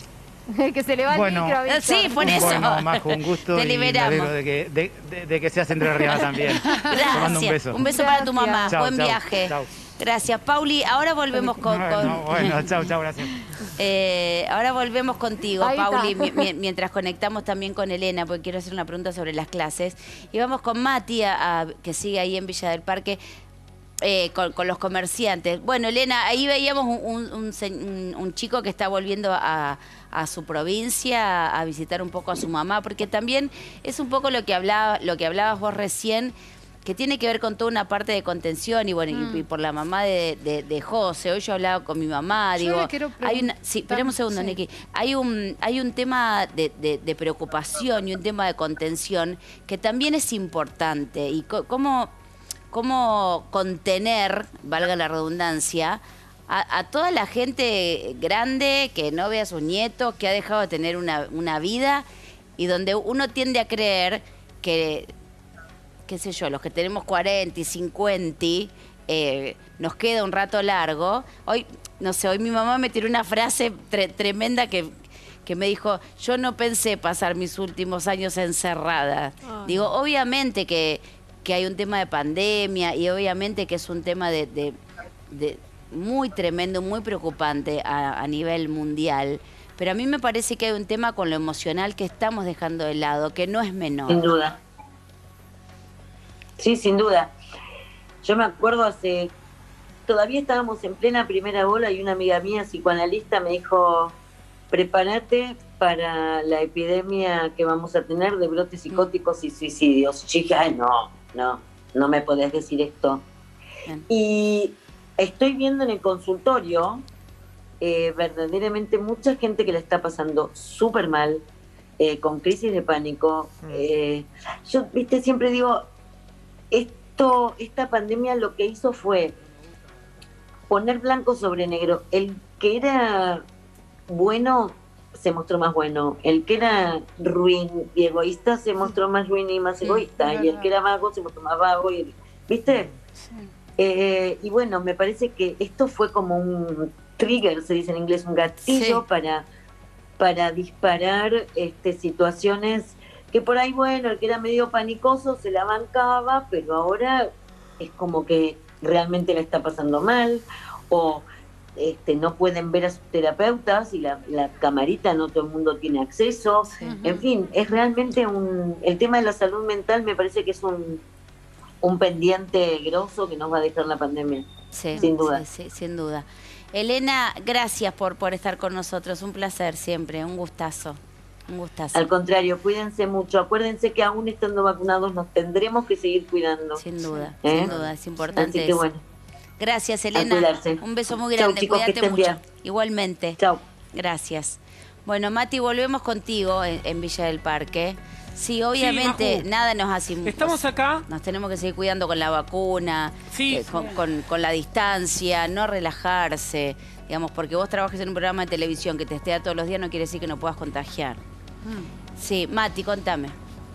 S9: que se le va
S11: Bueno.
S9: el micro, Víctor.
S7: Sí, por eso.
S11: Bueno, Majo, un gusto
S7: Te
S11: y me
S7: liberamos.
S11: alegro de que, de, de- de que seas entre arriba también. Te mando un beso.
S7: Un beso para tu mamá.
S11: Chao,
S7: Buen
S11: chao,
S7: viaje.
S11: chao.
S7: Gracias, Pauli. Ahora volvemos con... con-
S11: Bueno, bueno, chao, chao, gracias.
S7: Eh, ahora volvemos contigo,
S9: Ahí está.
S7: Pauli, mi- mi- mientras conectamos también con Elena, porque quiero hacer una pregunta sobre las clases. Y vamos con Mati, a- a- que sigue ahí en Villa del Parque, eh, con, con los comerciantes. Bueno, Elena, ahí veíamos un, un- un se- un- un chico que está volviendo a, a su provincia, a visitar un poco a su mamá, porque también es un poco lo que, hablaba, lo que hablabas vos recién, que tiene que ver con toda una parte de contención y bueno, y- y, por la mamá de, de, de José. Hoy yo hablaba con mi mamá,
S2: Yo
S7: digo,
S2: le quiero
S7: hay una,
S2: preguntar-
S7: sí, esperemos un segundo,
S2: sí.
S7: Niki. Hay un, hay un tema de, de- de preocupación y un tema de contención que también es importante. Y co- cómo, cómo contener, valga la redundancia, a, a toda la gente grande que no ve a sus nietos, que ha dejado de tener una, una vida y donde uno tiende a creer que, qué sé yo, los que tenemos cuarenta y cincuenta, eh, nos queda un rato largo. Hoy, no sé, hoy mi mamá me tiró una frase tre- tremenda que, que me dijo, yo no pensé pasar mis últimos años encerrada. Digo, obviamente que, que hay un tema de pandemia y obviamente que es un tema de, de- de muy tremendo, muy preocupante a, a nivel mundial. Pero a mí me parece que hay un tema con lo emocional que estamos dejando de lado, que no es menor.
S8: Sin duda. Sí, sin duda. Yo me acuerdo hace... Todavía estábamos en plena primera ola y una amiga mía, psicoanalista, me dijo, prepárate para la epidemia que vamos a tener de brotes psicóticos y suicidios. Y yo dije, ay, no, no, no me podés decir esto.
S7: Bien.
S8: Y estoy viendo en el consultorio eh, verdaderamente mucha gente que la está pasando súper mal, eh, con crisis de pánico. Eh, yo, viste, siempre digo, esto, esta pandemia lo que hizo fue poner blanco sobre negro. El que era bueno se mostró más bueno. El que era ruin y egoísta se mostró más ruin y más egoísta. Y el que era vago se mostró más vago. Y, ¿viste? Eh, y bueno, me parece que esto fue como un trigger, se dice en inglés, un gatillo
S7: Sí.
S8: para, para disparar este, situaciones que por ahí, bueno, el que era medio panicoso se la bancaba, pero ahora es como que realmente la está pasando mal, o este, no pueden ver a sus terapeutas y la, la camarita no todo el mundo tiene acceso. En fin, es realmente un... El tema de la salud mental me parece que es un, un pendiente grosso que nos va a dejar la pandemia.
S7: Sí,
S8: sin duda.
S7: sí, sí, sin duda. Elena, gracias por, por estar con nosotros. Un placer siempre, un gustazo. Un gustazo.
S8: Al contrario, cuídense mucho. Acuérdense que aún estando vacunados nos tendremos que seguir cuidando.
S7: Sin duda,
S8: ¿Eh?
S7: sin duda, es importante
S8: Así que
S7: eso.
S8: bueno.
S7: Gracias,
S8: A
S7: Elena.
S8: cuidarse.
S7: Un beso muy
S8: Chau,
S7: grande.
S8: chicos, que
S7: Cuídate
S8: estén
S7: mucho.
S8: bien.
S7: Igualmente.
S8: Chao.
S7: Gracias. Bueno, Mati, volvemos contigo en, en Villa del Parque. Sí, obviamente
S5: Majo.
S7: nada nos hace...
S5: Estamos acá.
S7: Nos tenemos que seguir cuidando con la vacuna,
S5: Sí.
S7: eh, con, con- con la distancia, no relajarse. Digamos, porque vos trabajes en un programa de televisión que te esté todos los días no quiere decir que no puedas contagiar. Sí, Mati, contame.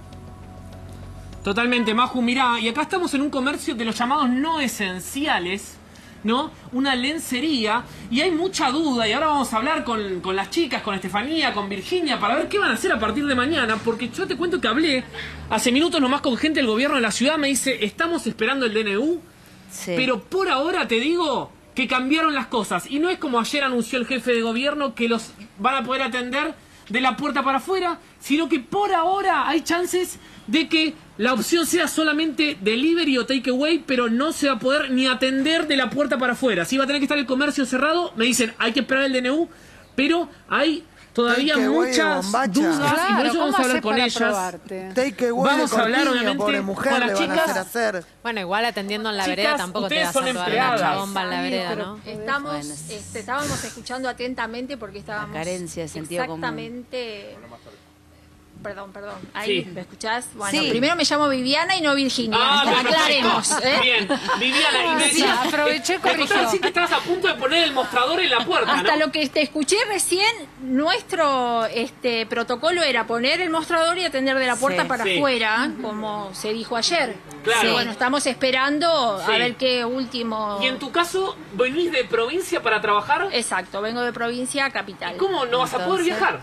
S5: Totalmente, Maju, mirá, y acá estamos en un comercio de los llamados no esenciales, ¿no? Una lencería, y hay mucha duda, y ahora vamos a hablar con, con las chicas, con Estefanía, con Virginia, para ver qué van a hacer a partir de mañana, porque yo te cuento que hablé hace minutos nomás con gente del gobierno de la ciudad, me dice, estamos esperando el D N U,
S7: Sí.
S5: pero por ahora te digo que cambiaron las cosas, y no es como ayer anunció el jefe de gobierno que los van a poder atender de la puerta para afuera, sino que por ahora hay chances de que la opción sea solamente delivery o takeaway, pero no se va a poder ni atender de la puerta para afuera. Si va a tener que estar el comercio cerrado, me dicen, hay que esperar el D N U, pero hay todavía
S3: Takeaway de
S5: muchas
S3: bombacha.
S5: dudas y por
S2: Claro,
S5: eso vamos a
S2: ¿cómo
S5: hablar
S2: haces
S5: con
S2: para
S5: ellas.
S2: probarte?
S3: Take away
S5: Vamos
S3: de
S5: a hablar,
S3: Cortiño,
S5: obviamente,
S3: pobre mujer,
S5: con las
S3: le van a
S5: chicas.
S3: hacer hacer.
S4: Bueno, igual atendiendo en la
S5: Chicas,
S4: vereda tampoco te
S5: ustedes
S4: vas a
S5: son
S4: probar
S5: empleadas.
S4: una bomba en la
S2: Sí,
S4: vereda,
S2: pero-
S4: ¿no?
S12: Estamos,
S7: Bueno,
S12: este, estábamos escuchando atentamente porque estábamos
S7: carencia de sentido común.
S12: exactamente. Perdón, perdón. Ahí,
S5: Sí.
S12: ¿me escuchás? Bueno,
S7: Sí.
S12: primero me llamo Viviana y no Virginia.
S5: Ah, perfecto.
S12: Aclaremos, ¿eh?
S5: Bien, Viviana, y me
S2: Sí,
S5: decías,
S2: aproveché,
S5: me contabas
S2: corrigió.
S5: así que estabas a punto de poner el mostrador en la puerta,
S12: Hasta
S5: ¿no?
S12: lo que te escuché recién, nuestro este protocolo era poner el mostrador y atender de la puerta
S7: Sí.
S12: para
S5: Sí.
S12: afuera, como se dijo ayer.
S5: Claro.
S12: Sí. Bueno, estamos esperando
S5: Sí.
S12: a ver qué último...
S5: Y en tu caso, ¿venís de provincia para trabajar?
S12: Exacto, vengo de provincia a capital.
S5: ¿Cómo no vas a poder
S7: Entonces-
S5: viajar?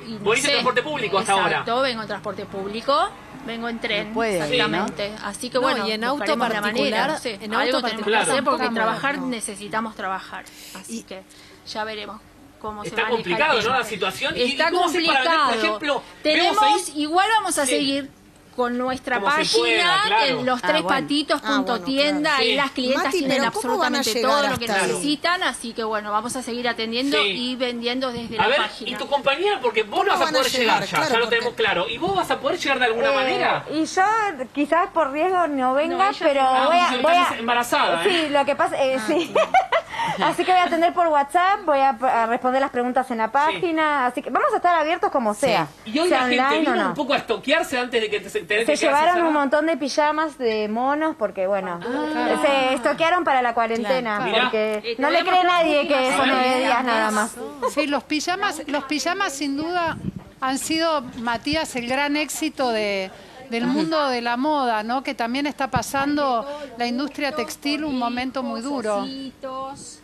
S12: y no
S5: Vos hice
S12: sé.
S5: transporte público hasta ahora.
S12: Exacto, vengo en transporte público, vengo en tren,
S7: puede,
S12: exactamente. Así que
S4: No,
S12: bueno,
S4: y en auto
S12: buscaremos la
S4: particular,
S12: manera, no sé,
S4: en
S12: algo
S4: auto
S12: tenemos que
S4: particular
S12: hacer porque
S4: tampoco.
S12: trabajar
S4: No.
S12: necesitamos trabajar. Así que ya veremos. Cómo se
S5: Está
S12: maneja el
S5: complicado,
S12: tema.
S5: ¿no? La situación. ¿Y-
S12: Está
S5: y cómo haces para vender,
S12: complicado.
S5: por ejemplo,
S12: Tenemos,
S5: vemos ahí-
S12: igual vamos a
S5: Sí.
S12: seguir con nuestra
S5: Como se
S12: página,
S5: pueda, claro.
S12: en los
S7: Ah,
S12: tres
S7: bueno.
S12: patitos
S1: Ah,
S12: punto
S1: bueno,
S12: tienda,
S1: claro.
S12: ahí
S5: Sí.
S12: las clientas
S1: Mati,
S12: tienen
S1: pero ¿cómo van a
S12: absolutamente
S1: llegar
S12: todo lo que
S1: hasta ahí?
S12: necesitan, así que bueno, vamos a seguir atendiendo
S5: Sí.
S12: y vendiendo desde
S5: A
S12: la
S5: ver,
S12: página.
S5: y tu compañera, porque vos
S1: ¿Cómo
S5: no vas a
S1: van a
S5: poder
S1: llegar?
S5: llegar, ya,
S1: Claro,
S5: ya lo
S1: porque-
S5: tenemos claro. ¿Y vos vas a poder llegar de alguna
S13: Eh,
S5: manera?
S13: Y yo quizás por riesgo no venga,
S12: No, ella
S13: pero
S5: Ah,
S13: voy a...
S5: vos
S13: Voy
S5: estás
S13: a
S5: embarazada,
S13: sí,
S5: ¿eh?
S13: lo que pasa, eh, sí. Así que voy a atender por WhatsApp, voy a, a responder las preguntas en la página, así que vamos a estar abiertos como sea,
S5: Y hoy
S13: sea
S5: la gente
S13: online o
S5: vino
S13: no.
S5: un poco a estoquearse antes de que te, te, te
S13: Se llevaron un montón de pijamas de monos porque, bueno,
S2: claro.
S13: se estoquearon para la cuarentena,
S5: Claro.
S13: porque
S12: Mirá.
S13: no le cree nadie que
S12: A
S13: son
S12: ver.
S13: nueve días nada más.
S2: Sí, los pijamas, los pijamas sin duda han sido, Matías, el gran éxito de, del mundo de la moda, ¿no? Que también está pasando la industria textil un momento muy duro.
S12: Ositos.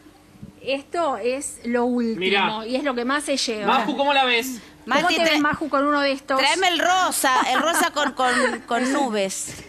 S12: Esto es lo último
S5: Mirá.
S12: y es lo que más se lleva.
S5: Maju, ¿cómo la ves?
S12: ¿Cómo
S7: Mati,
S12: te ves,
S7: tra-
S12: Maju, con uno de estos?
S7: tráeme el rosa, el rosa con, con, con nubes.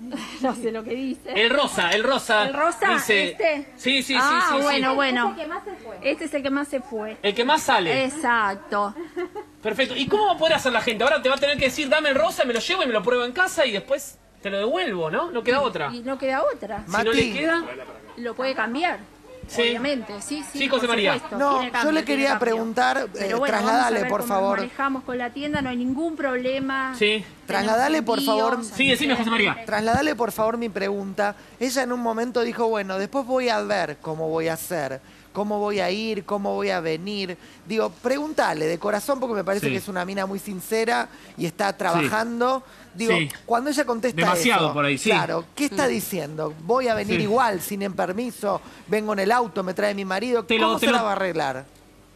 S12: No sé lo que dice.
S5: El rosa, el rosa.
S12: ¿El rosa?
S5: Dice,
S12: ¿Este?
S5: Sí, sí, sí,
S12: Ah,
S5: sí, sí.
S12: bueno, bueno. Este es el que más se fue.
S5: El que más sale.
S12: Exacto.
S5: Perfecto. ¿Y cómo va a poder hacer la gente? Ahora te va a tener que decir, dame el rosa, me lo llevo y me lo pruebo en casa y después te lo devuelvo, ¿no? No queda otra.
S12: Y no queda otra.
S5: Si no le
S3: Mati.
S5: queda...
S12: Lo puede cambiar.
S5: Sí.
S12: Obviamente, sí, sí.
S5: Sí, José
S12: por
S5: María.
S12: supuesto,
S3: No,
S12: tiene
S3: yo
S12: cambio,
S3: le
S12: tiene
S3: quería
S12: cambio.
S3: preguntar, eh,
S12: Pero bueno,
S3: trasladale,
S12: vamos a ver
S3: por
S12: cómo
S3: favor.
S12: Nos manejamos con la tienda, no hay ningún problema.
S5: Sí.
S3: Trasladale, por
S12: Tenemos
S3: favor.
S12: envíos,
S5: Sí, decime, José María.
S3: Trasladale por favor mi pregunta. Ella en un momento dijo, bueno, después voy a ver cómo voy a hacer, cómo voy a ir, cómo voy a venir. Digo, pregúntale de corazón porque me parece
S5: Sí.
S3: que es una mina muy sincera y está trabajando. Digo,
S5: Sí.
S3: cuando ella contesta
S5: Demasiado
S3: eso,
S5: por ahí, sí.
S3: claro, ¿qué está diciendo? Voy a venir
S5: Sí.
S3: igual, sin en permiso, vengo en el auto, me trae mi marido.
S5: Te lo-
S3: ¿Cómo
S5: te
S3: se
S5: lo-
S3: la va a arreglar?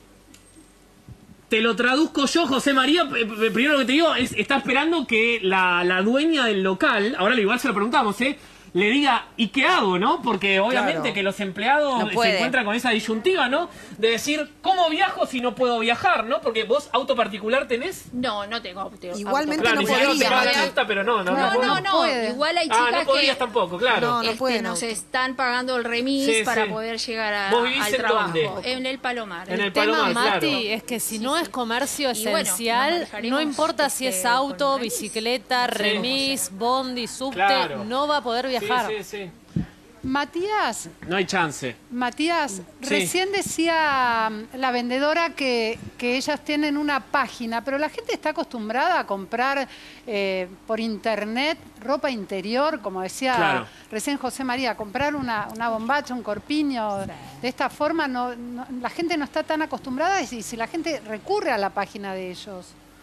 S5: Te lo traduzco yo, José María. Eh, eh, Primero lo que te digo es, está esperando que la, la dueña del local, ahora igual se lo preguntamos, ¿eh? Le diga, ¿y qué hago, no? Porque obviamente
S3: Claro.
S5: que los empleados
S7: No
S5: se
S7: puede.
S5: encuentran con esa disyuntiva, ¿no? De decir, ¿cómo viajo si no puedo viajar, no? Porque vos auto particular tenés.
S12: No, no tengo auto.
S1: Igualmente
S5: Claro,
S1: no
S5: ni siquiera
S1: podría,
S5: te paga
S1: Mati.
S5: de alta, pero no, no,
S12: No,
S5: no,
S12: no, no.
S2: puede.
S12: Igual hay
S5: Ah,
S12: chicas
S5: no podrías
S12: que
S5: tampoco, claro.
S1: No, no
S12: este,
S1: pueden
S12: nos
S1: auto.
S12: están pagando el remis
S5: Sí,
S12: para
S5: sí.
S12: poder llegar a-
S5: ¿Vos vivís
S12: al
S5: en
S12: trabajo.
S5: dónde?
S12: En el Palomar.
S5: En el
S4: tema,
S5: Palomar,
S4: Mati,
S5: claro.
S4: es que si
S12: Sí,
S4: no
S12: sí.
S4: es comercio
S12: Y bueno, nos
S4: esencial,
S12: manejaremos,
S4: no importa si es
S12: este,
S4: auto,
S12: con remis.
S4: bicicleta, remis, bondi, subte,
S5: Claro.
S4: no va a poder viajar.
S5: Sí, sí, sí.
S2: Matías,
S5: No hay chance.
S2: Matías,
S5: Sí.
S2: recién decía mm, la vendedora que, que ellas tienen una página, pero la gente está acostumbrada a comprar eh, por internet ropa interior, como decía
S5: Claro.
S2: recién José María, comprar una, una bombacha, un corpiño. De esta forma no, no- la gente no está tan acostumbrada y si, si la gente recurre a la página de ellos.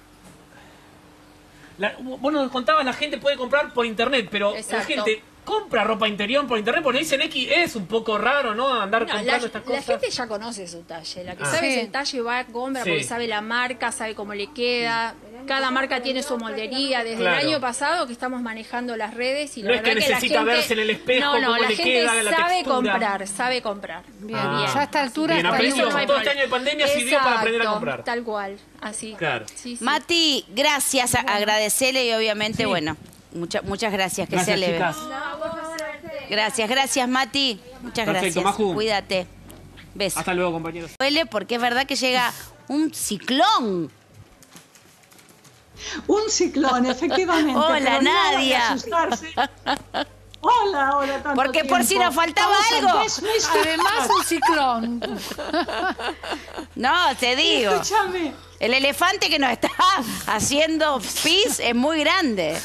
S5: La, vos nos contabas, la gente puede comprar por internet, pero la
S12: Exacto.
S5: gente compra ropa interior por internet porque dicen X es un poco raro, ¿no? Andar
S12: No, la,
S5: comprando estas
S12: la
S5: cosas.
S12: gente ya conoce su talle. La que
S5: Ah.
S12: sabe
S2: Sí.
S12: el talle va a compra
S5: Sí.
S12: porque sabe la marca, sabe cómo le queda. Cada marca tiene su moldería. Desde
S5: Claro.
S12: el año pasado que estamos manejando las redes y la
S5: No es que
S12: verdad que,
S5: necesita
S12: la gente,
S5: verse en el espejo,
S12: no, no,
S5: cómo
S12: la
S5: le
S12: gente
S5: queda, la
S12: sabe
S5: textura.
S12: comprar, sabe comprar.
S2: Bien,
S5: Ah.
S2: ya a esta altura
S5: Bien,
S2: está
S5: aprecio
S2: bien.
S5: con todo este año de pandemia sirvió para aprender a
S12: Exacto,
S5: comprar.
S12: Tal cual, así.
S5: Claro.
S12: Sí, sí.
S7: Mati, gracias, a- agradecele y obviamente,
S5: Sí.
S7: bueno, mucha- muchas gracias, que
S5: Gracias,
S7: sea leve.
S5: chicas.
S7: Gracias, gracias, Mati. Muchas
S5: Perfecto,
S7: gracias.
S5: Maju.
S7: Cuídate. Besos.
S5: Hasta luego, compañeros.
S7: Huele porque es verdad que llega un ciclón.
S14: Un ciclón, efectivamente.
S7: Hola,
S14: pero no hay que
S7: Nadia.
S14: asustarse. Hola, hola, tanto
S7: Porque por si
S14: tiempo.
S7: nos faltaba
S14: Vamos a
S7: algo.
S14: desmistificar.
S2: Además un ciclón.
S7: No, te digo.
S14: Escúchame.
S7: El elefante que nos está haciendo pis es muy grande.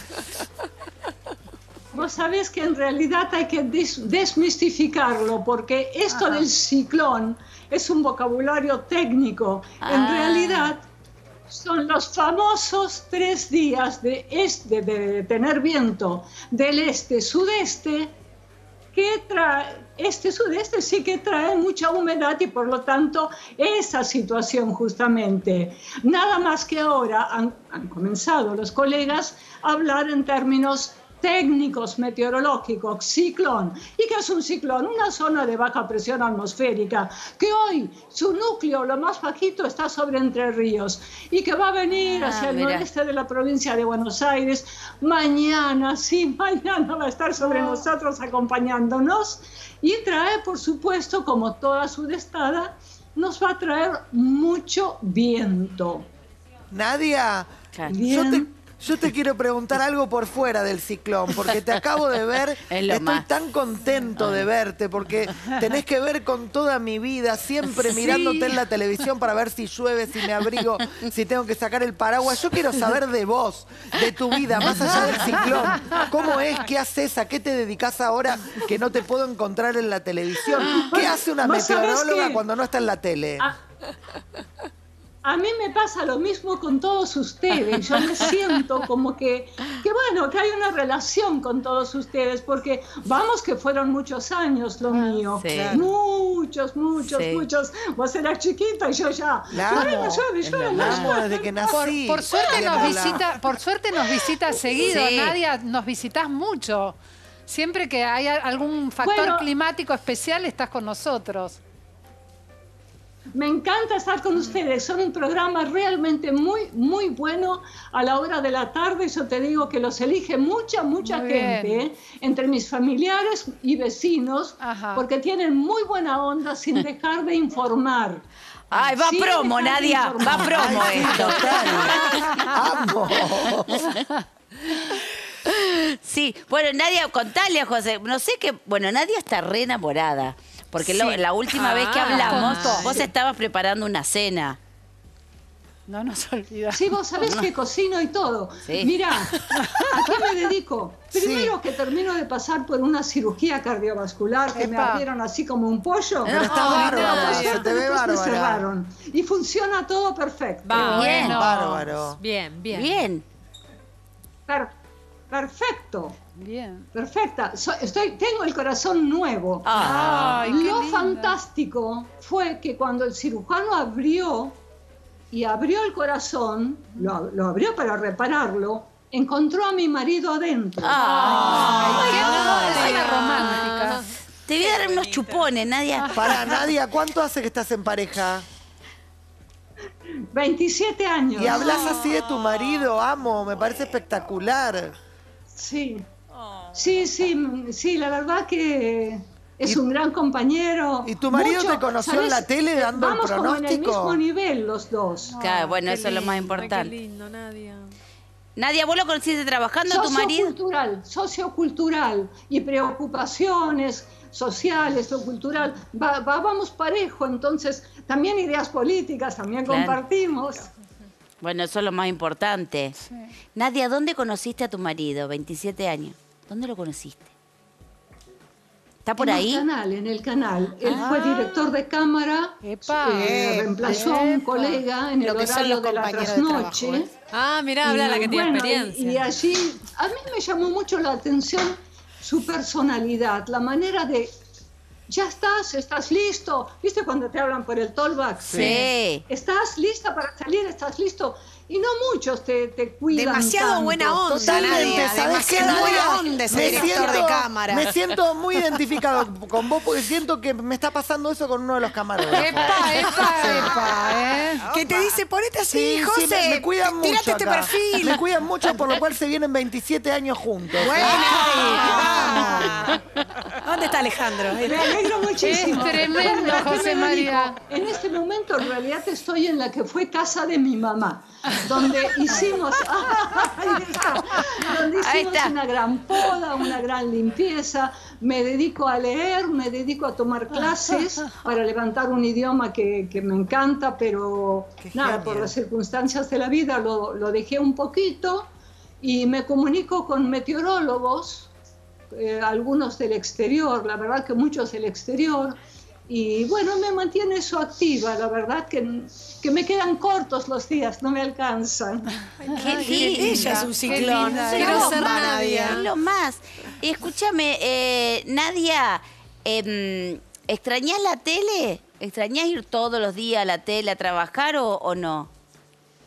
S14: Vos sabés que en realidad hay que des- desmistificarlo, porque esto
S7: Ajá.
S14: del ciclón es un vocabulario técnico. En
S7: Ah.
S14: realidad son los famosos tres días de, este, de tener viento del este-sudeste, que trae, este-sudeste sí que trae mucha humedad y por lo tanto esa situación justamente. Nada más que ahora han, han comenzado los colegas a hablar en términos técnicos meteorológicos, ciclón. ¿Y qué es un ciclón? Una zona de baja presión atmosférica que hoy su núcleo, lo más bajito, está sobre Entre Ríos y que va a venir
S7: Ah,
S14: hacia el
S7: mira.
S14: noreste de la provincia de Buenos Aires. Mañana, sí, mañana va a estar sobre nosotros acompañándonos y trae, por supuesto, como toda sudestada, nos va a traer mucho viento.
S3: Nadia, yo te, yo te quiero preguntar algo por fuera del ciclón, porque te acabo de ver,
S7: Es lo
S3: estoy
S7: más.
S3: tan contento de verte, porque tenés que ver con toda mi vida, siempre
S2: Sí.
S3: mirándote en la televisión para ver si llueve, si me abrigo, si tengo que sacar el paraguas. Yo quiero saber de vos, de tu vida, más allá del ciclón. ¿Cómo es? ¿Qué haces? ¿A qué te dedicas ahora que no te puedo encontrar en la televisión? ¿Qué hace una
S14: ¿Vos sabés
S3: meteoróloga
S14: qué?
S3: cuando no está en la tele?
S14: A mí me pasa lo mismo con todos ustedes. Yo me siento como que, que bueno, que hay una relación con todos ustedes, porque vamos que fueron muchos años lo mío.
S7: sí.
S14: Muchos, muchos,
S7: Sí.
S14: muchos. Vos eras chiquita y yo ya.
S3: La
S14: Llueve,
S3: amo,
S14: llueve, llueve,
S3: la
S14: llueve.
S3: amo desde que nací.
S2: Por, por suerte
S3: Diana,
S2: nos
S3: la-
S2: visita, por suerte nos visita seguido,
S7: Sí.
S2: Nadia, nos visitas mucho. Siempre que hay algún factor
S14: Bueno.
S2: climático especial, estás con nosotros.
S14: Me encanta estar con ustedes. Son un programa realmente muy, muy bueno a la hora de la tarde. Yo te digo que los elige mucha, mucha
S2: Muy
S14: gente,
S2: bien.
S14: ¿eh? Entre mis familiares y vecinos,
S2: Ajá.
S14: porque tienen muy buena onda sin dejar de informar.
S7: Ay, va
S14: Sin
S7: promo,
S14: dejar de
S7: Nadia,
S14: informar.
S7: va promo
S3: Ay, sí,
S7: esto.
S3: total. Amo.
S7: Sí, bueno, Nadia, contale a José. No sé qué. Bueno, Nadia está re enamorada. Porque lo-
S2: Sí.
S7: la última vez que
S2: Ah,
S7: hablamos,
S2: contó.
S7: vos estabas preparando una cena.
S2: No nos olvidamos.
S14: Sí, vos sabés que cocino y todo.
S7: Sí.
S14: Mirá, ¿a qué me dedico? Primero
S3: Sí.
S14: que termino de pasar por una cirugía cardiovascular que me
S2: Epa.
S14: abrieron así como un pollo.
S3: Pero está
S14: Ay,
S3: bárbara,
S14: por
S3: se
S14: suerte
S3: te ve
S14: después me
S3: bárbara.
S14: cerraron. Y funciona todo perfecto.
S4: Va,
S7: Bien.
S4: bueno.
S3: Bárbaro.
S4: Bien, bien.
S7: Bien.
S14: Per- perfecto.
S2: Bien.
S14: Perfecta. So- estoy, tengo el corazón nuevo.
S7: Ah.
S2: Ay, qué
S14: Lo
S2: lindo.
S14: fantástico fue que cuando el cirujano abrió y abrió el corazón, lo, lo abrió para repararlo, encontró a mi marido adentro.
S7: Ay,
S2: Qué
S7: ay,
S2: escena romántica.
S7: Te voy a dar unos chupones, Nadia.
S3: Para Nadia, ¿cuánto hace que estás en pareja?
S14: veintisiete años.
S3: Y hablas así de tu marido, amo, me parece espectacular.
S14: Sí. Sí, sí, sí, la verdad que es un gran compañero.
S3: ¿Y tu marido
S14: Mucho,
S3: te conoció en
S14: ¿sabes?
S3: la tele dando el
S14: Vamos como en el
S3: pronóstico?
S14: mismo nivel los dos.
S7: Claro, bueno,
S4: Qué
S7: eso es lo más
S4: lindo,
S7: importante.
S4: Qué lindo, Nadia.
S7: Nadia, ¿vos lo conociste trabajando a tu marido?
S14: Sociocultural, sociocultural y preocupaciones sociales, lo cultural, va, va- vamos parejo, entonces también ideas políticas, también
S7: Claro.
S14: compartimos.
S7: Bueno, eso es lo más importante.
S2: Sí.
S7: Nadia, ¿dónde conociste a tu marido? veintisiete años. ¿Dónde lo conociste? ¿Está por
S14: en
S7: ahí?
S14: el canal, en el canal. Él
S7: Ah.
S14: fue director de cámara,
S2: Epa.
S14: eh, reemplazó a un
S2: Epa.
S14: colega en
S1: Lo
S14: el
S1: que son
S14: horario
S1: los
S14: de la
S1: compañeros de
S14: trasnoche.
S1: trabajo, ¿eh?
S4: Ah, mirá, habla la que tiene
S14: bueno,
S4: experiencia.
S14: Y, y allí, a mí me llamó mucho la atención su personalidad, la manera de, ya estás, estás listo. ¿Viste cuando te hablan por el tollback?
S7: Sí.
S14: ¿Estás lista para salir? ¿Estás listo? Y no muchos te, te cuidan
S1: Demasiado
S14: tanto.
S1: buena onda,
S3: Totalmente,
S1: Nadia.
S3: ¿sabes qué,
S1: Demasiado
S3: Nadia?
S1: buena onda ese
S3: Me
S1: director de
S3: siento-
S1: cámara.
S3: Me siento muy identificado con vos porque siento que me está pasando eso con uno de los camarógrafos.
S2: Epa, epa, epa, ¿eh?
S1: Que te dice, ponete así,
S3: Sí,
S1: José.
S3: sí, me, me cuidan mucho
S1: Tírate este
S3: acá.
S1: perfil.
S3: Me cuidan mucho, por lo cual se vienen veintisiete años juntos.
S1: Bueno, ahí, vamos. ¿Dónde está Alejandro? Ahí
S14: Me
S1: está.
S14: alegro muchísimo.
S2: Es tremendo,
S14: Bueno, ¿a qué
S2: José
S14: me dedico?
S2: María.
S14: En este momento, en realidad, estoy en la que fue casa de mi mamá, donde hicimos, ahí está, donde
S7: Ahí
S14: hicimos
S7: está.
S14: una gran poda, una gran limpieza. Me dedico a leer, me dedico a tomar clases para levantar un idioma que, que me encanta, pero
S3: Qué
S14: nada,
S3: genio.
S14: por las circunstancias de la vida lo, lo dejé un poquito y me comunico con meteorólogos, eh, algunos del exterior, la verdad que muchos del exterior, y bueno, me mantiene eso activa, la verdad que, que me quedan cortos los días, no me alcanzan.
S7: Qué linda.
S1: Ella es un ciclón.
S2: linda.
S1: Quiero
S7: Lo
S1: ser
S7: más,
S1: Nadia.
S7: Lo más. Y escúchame, eh, Nadia, em, ¿extrañás la tele? ¿Extrañás ir todos los días a la tele a trabajar o, o no?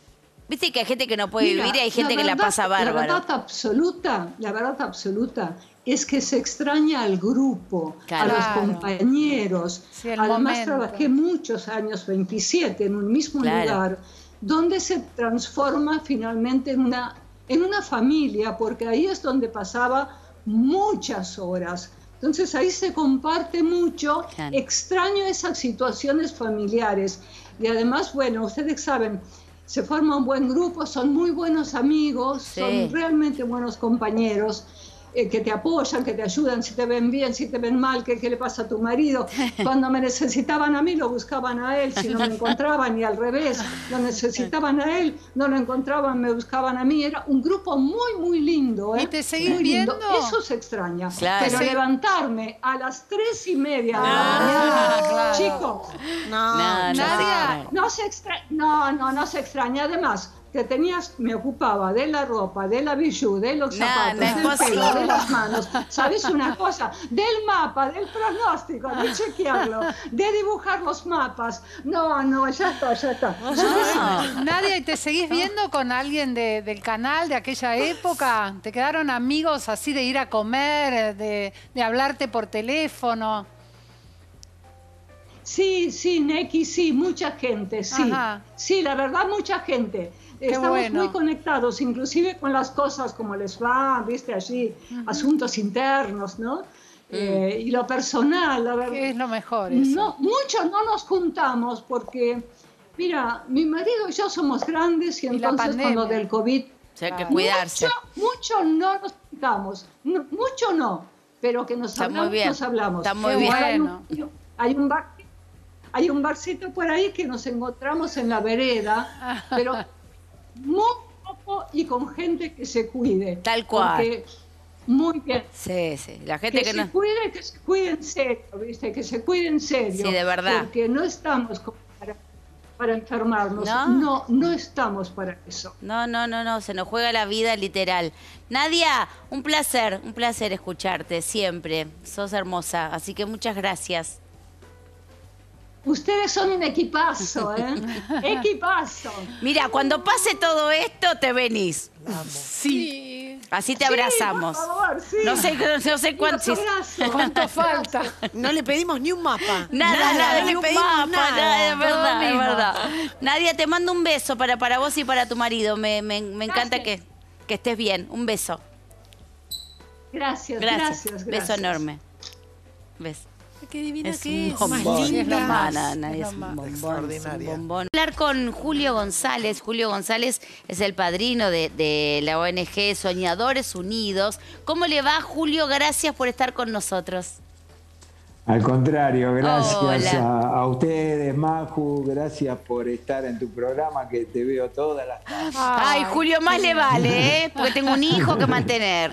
S7: Viste que hay gente que no puede
S14: Mira,
S7: vivir y hay gente
S14: la
S7: que la
S14: verdad-
S7: pasa bárbaro.
S14: La verdad absoluta, la verdad absoluta es que se extraña al grupo,
S7: Claro.
S14: a los
S2: Claro.
S14: compañeros.
S2: Sí, el
S14: Además
S2: momento.
S14: trabajé muchos años, veintisiete, en un mismo
S7: Claro.
S14: lugar, donde se transforma finalmente en una, en una familia, porque ahí es donde pasaba muchas horas. Entonces ahí se comparte mucho,
S7: Claro.
S14: extraño esas situaciones familiares. Y además, bueno, ustedes saben, se forma un buen grupo, son muy buenos amigos,
S7: Sí.
S14: son realmente buenos compañeros. eh, que te apoyan, que te ayudan, si te ven bien, si te ven mal, qué, qué le pasa a tu marido. Cuando me necesitaban a mí, lo buscaban a él, si no me encontraban, y al revés, lo necesitaban a él, no lo encontraban, me buscaban a mí. Era un grupo muy, muy lindo. ¿eh?
S2: ¿Y te seguís
S14: Muy lindo.
S2: viendo?
S14: Eso se extraña.
S7: Claro.
S14: Pero
S2: Sí.
S14: levantarme a las tres y media de la
S2: Ah,
S14: mañana,
S2: claro.
S14: chicos,
S1: No,
S7: No, no
S2: Nadia.
S7: sé.
S14: no se extraña, no, no, no se extraña. Además, que tenías, me ocupaba de la ropa, de la bijou, de los
S7: No,
S14: zapatos,
S7: no es
S14: del pelo,
S7: posible.
S14: de las manos. ¿Sabes una cosa? Del mapa, del pronóstico, de chequearlo, de dibujar los mapas. No, no, ya está, ya está.
S7: No.
S2: Nadia, ¿y te seguís viendo con alguien de- del canal de aquella época? ¿Te quedaron amigos así de ir a comer, de, de hablarte por teléfono?
S14: Sí, sí, Neki, sí, mucha gente, sí.
S2: Ajá.
S14: Sí, la verdad, mucha gente. Estamos
S2: bueno.
S14: muy conectados, inclusive con las cosas como les va, viste, allí, asuntos internos, ¿no? Eh, y lo personal, la verdad.
S2: Que es lo mejor eso.
S14: No, mucho no nos juntamos porque, mira, mi marido y yo somos grandes y
S2: Y la
S14: entonces con lo
S2: pandemia.
S14: del COVID,
S7: O sea, hay que
S2: Claro.
S7: cuidarse.
S14: mucho, mucho no nos juntamos. No, mucho no, pero que nos
S7: Está muy
S14: hablamos,
S7: bien.
S14: nos hablamos.
S7: Está muy
S2: Qué
S7: bien.
S14: Hay
S2: bueno.
S14: un, hay un bar, hay un barcito por ahí que nos encontramos en la vereda, pero muy poco y con gente que se cuide.
S7: Tal cual.
S14: Porque muy bien.
S7: Sí, sí. La gente
S14: Que,
S7: que,
S14: se
S7: no.
S14: cuide, que se cuide en serio, ¿viste? Que se cuide en serio.
S7: Sí, de verdad.
S14: Porque no estamos como para, para enfermarnos.
S7: No.
S14: No. no, estamos para eso.
S7: No, no, no, no, se nos juega la vida literal. Nadia, un placer, un placer escucharte siempre. Sos hermosa, así que muchas gracias.
S14: Ustedes son un equipazo, ¿eh? Equipazo.
S7: Mira, cuando pase todo esto, te venís.
S2: Sí.
S7: Así te
S14: Sí,
S7: abrazamos.
S14: por favor, sí.
S7: No sé, no sé cuánto.
S14: Los abrazo.
S2: ¿Cuánto falta?
S1: no le pedimos ni un mapa.
S7: Nada, nada,
S1: no
S7: ni
S1: le
S7: un
S1: pedimos
S7: mapa,
S1: nada.
S7: nada, es verdad,
S2: Todo
S7: es
S2: mismo.
S7: verdad. Nadia, te mando un beso para, para vos y para tu marido. Me, me, me encanta que, que estés bien. Un beso.
S14: Gracias,
S7: Gracias.
S14: gracias, gracias.
S7: Beso enorme. Beso.
S4: Qué divina
S7: Es
S4: que
S7: un
S4: es.
S7: bombón.
S1: Más linda.
S7: No,
S1: Más.
S7: no, no,
S2: Es
S7: es
S2: lo
S7: un
S2: más.
S7: bombón, es un
S3: Extraordinaria.
S7: bombón. Hablar con Julio González. Julio González es el padrino de, de la O N G Soñadores Unidos. ¿Cómo le va, Julio? Gracias por estar con nosotros.
S15: Al contrario, gracias
S7: Hola.
S15: a, a ustedes, Maju, gracias por estar en tu programa que te veo todas las tardes.
S7: Ay, Julio, más le vale, ¿eh? Porque tengo un hijo que mantener.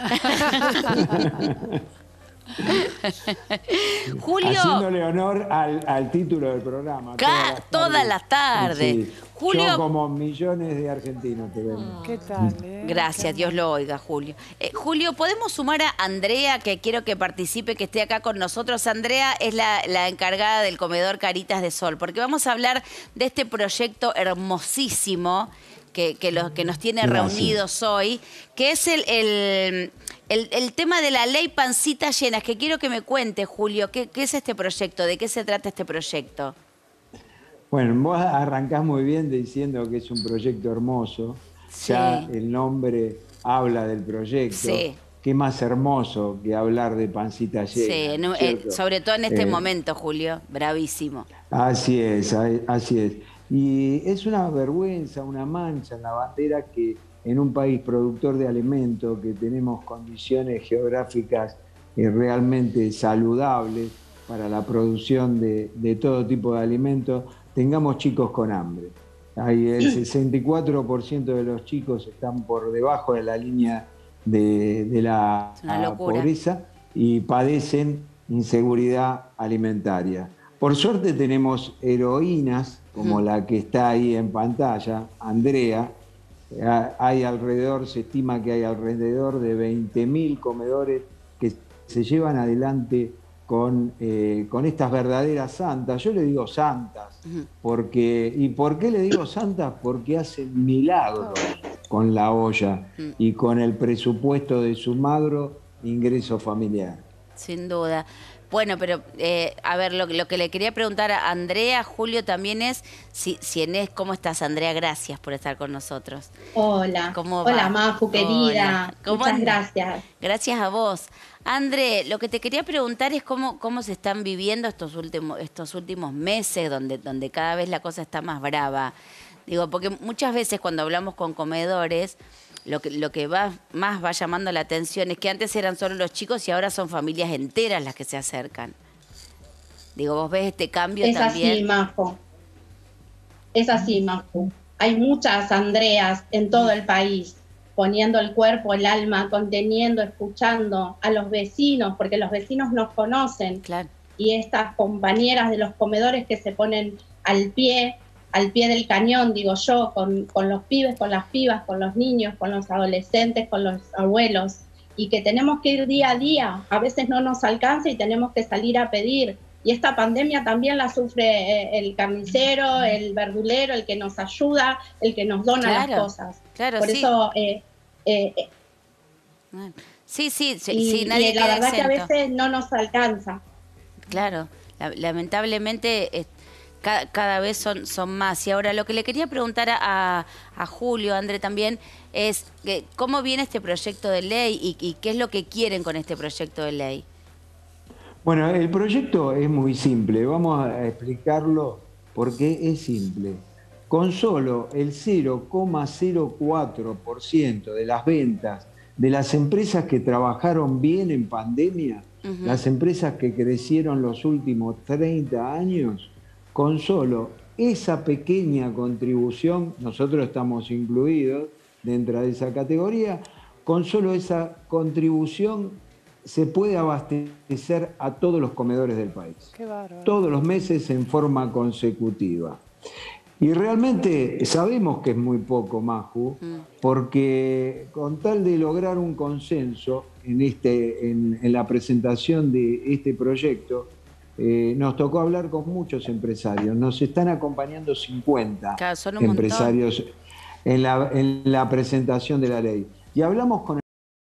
S7: Julio,
S15: Haciéndole honor al, al título del programa.
S7: Ca- todas las tardes.
S15: Sí.
S7: Julio-
S15: Yo como millones de argentinos te vemos.
S2: ¿Qué tal? eh?
S7: gracias, Dios lo oiga, Julio. Eh, Julio, ¿podemos sumar a Andrea, que quiero que participe, que esté acá con nosotros? Andrea es la, la encargada del comedor Caritas de Sol, porque vamos a hablar de este proyecto hermosísimo que, que, los, que nos tiene
S15: Gracias.
S7: reunidos hoy, que es el, el, el- el tema de la ley Pancitas Llenas, que quiero que me cuente, Julio, ¿qué, qué es este proyecto? ¿De qué se trata este proyecto?
S15: Bueno, vos arrancás muy bien diciendo que es un proyecto hermoso.
S7: Sí.
S15: Ya el nombre habla del proyecto.
S7: Sí.
S15: Qué más hermoso que hablar de pancita llena.
S7: Sí, en un- eh,
S15: ¿cierto?
S7: sobre todo en este
S15: Eh,
S7: momento, Julio, bravísimo.
S15: Así es, a- así es. Y es una vergüenza, una mancha en la bandera que en un país productor de alimentos, que tenemos condiciones geográficas eh, realmente saludables para la producción de, de todo tipo de alimentos, tengamos chicos con hambre. Hay el sesenta y cuatro por ciento de los chicos están por debajo de la línea de, de la
S7: Es una locura.
S15: pobreza y padecen inseguridad alimentaria. Por suerte tenemos heroínas como
S7: Mm.
S15: la que está ahí en pantalla, Andrea. Eh, Hay alrededor, se estima que hay alrededor de veinte mil comedores que se llevan adelante con, eh, con estas verdaderas santas. Yo le digo santas, porque, ¿y por qué le digo santas? Porque hacen milagros con la olla y con el presupuesto de su magro ingreso familiar.
S7: Sin duda. Bueno, pero eh, a ver, lo, lo que le quería preguntar a Andrea, Julio, también es si, si en es, ¿cómo estás, Andrea? Gracias por estar con nosotros.
S16: Hola.
S7: ¿Cómo
S16: Hola,
S7: va?
S16: Mafu, querida.
S7: ¿Cómo
S16: Muchas
S7: andas?
S16: gracias.
S7: Gracias a vos. André, lo que te quería preguntar es cómo, cómo se están viviendo estos últimos, estos últimos meses donde, donde cada vez la cosa está más brava. Digo, porque muchas veces cuando hablamos con comedores, lo que, lo que va, más va llamando la atención es que antes eran solo los chicos y ahora son familias enteras las que se acercan. Digo, ¿vos ves este cambio
S16: es
S7: también?
S16: Es así, Majo. Es así, Majo. Hay muchas Andreas en todo el país, poniendo el cuerpo, el alma, conteniendo, escuchando a los vecinos, porque los vecinos nos conocen.
S7: Claro.
S16: Y estas compañeras de los comedores que se ponen al pie, al pie del cañón, digo yo, con, con los pibes, con las pibas, con los niños, con los adolescentes, con los abuelos, y que tenemos que ir día a día, a veces no nos alcanza y tenemos que salir a pedir. Y esta pandemia también la sufre el carnicero, el verdulero, el que nos ayuda, el que nos dona
S7: Claro,
S16: las cosas.
S7: claro,
S16: Por
S7: sí.
S16: eso... Eh, eh,
S7: Sí, sí, sí,
S16: y,
S7: sí, nadie
S16: y la
S7: queda
S16: verdad que a
S7: exento.
S16: veces no nos alcanza.
S7: Claro, la- lamentablemente eh, ca- cada vez son, son más. Y ahora lo que le quería preguntar a, a Julio, André también, es que, ¿cómo viene este proyecto de ley y, y qué es lo que quieren con este proyecto de ley?
S15: Bueno, el proyecto es muy simple, vamos a explicarlo porque es simple. Con solo el cero coma cero cuatro por ciento de las ventas de las empresas que trabajaron bien en pandemia, uh-huh. las empresas que crecieron los últimos treinta años, con solo esa pequeña contribución, nosotros estamos incluidos dentro de esa categoría, con solo esa contribución se puede abastecer a todos los comedores del país.
S2: Qué bárbaro.
S15: Todos los meses en forma consecutiva. Y realmente sabemos que es muy poco, Maju, porque con tal de lograr un consenso en, este, en, en la presentación de este proyecto, eh, nos tocó hablar con muchos empresarios. Nos están acompañando cincuenta
S7: Claro, son un
S15: empresarios en la, en la presentación de la ley. Y hablamos con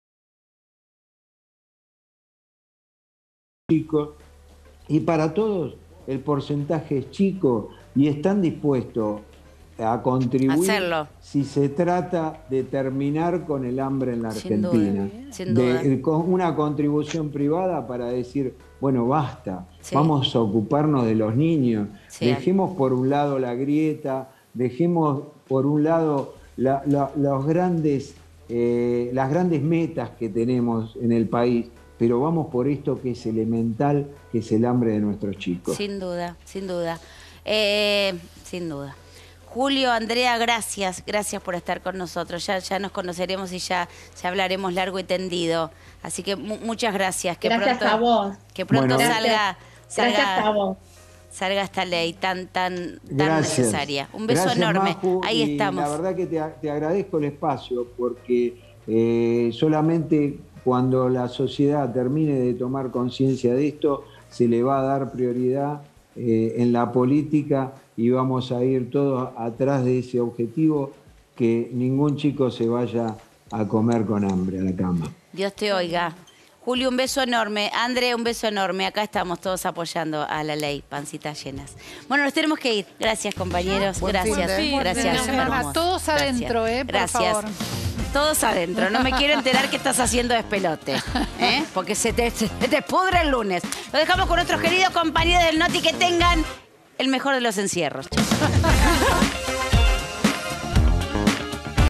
S15: chicos, y para todos el porcentaje es chico y están dispuestos a contribuir
S7: Hacerlo.
S15: si se trata de terminar con el hambre en la
S7: Sin
S15: Argentina.
S7: duda, sin duda.
S15: De, con una contribución privada para decir, bueno, basta,
S7: Sí.
S15: vamos a ocuparnos de los niños,
S7: Sí.
S15: dejemos por un lado la grieta, dejemos por un lado la- la- los grandes, eh, las grandes metas que tenemos en el país, pero vamos por esto que es elemental, que es el hambre de nuestros chicos.
S7: Sin duda, sin duda. Eh, sin duda. Julio, Andrea, gracias, gracias por estar con nosotros. Ya, ya nos conoceremos y ya, ya hablaremos largo y tendido. Así que mu- muchas gracias. Que
S16: Gracias
S7: pronto,
S16: a vos.
S7: Que pronto
S15: Bueno.
S7: salga, salga,
S16: Gracias a vos.
S7: salga esta ley tan, tan, tan
S15: Gracias.
S7: necesaria. Un beso
S15: Gracias,
S7: enorme.
S15: Maju,
S7: Ahí
S15: y
S7: estamos.
S15: La verdad que te, te agradezco el espacio porque eh, solamente cuando la sociedad termine de tomar conciencia de esto, se le va a dar prioridad eh, en la política y vamos a ir todos atrás de ese objetivo, que ningún chico se vaya a comer con hambre a la cama.
S7: Dios te oiga. Julio, un beso enorme. André, un beso enorme. Acá estamos todos apoyando a la ley, pancitas llenas. Bueno, nos tenemos que ir. Gracias, compañeros.
S15: Buen
S7: Gracias.
S15: fin de-
S2: Sí,
S7: Gracias.
S2: nos vemos.
S7: hermosos.
S2: Todos
S7: Gracias.
S2: adentro, ¿eh? Por
S7: Gracias.
S2: favor.
S7: Todos adentro. No me quiero enterar qué estás haciendo despelote. ¿eh? Porque se te, se te pudre el lunes. Lo dejamos con nuestros queridos compañeros del Noti. Que tengan el mejor de los encierros. Chau.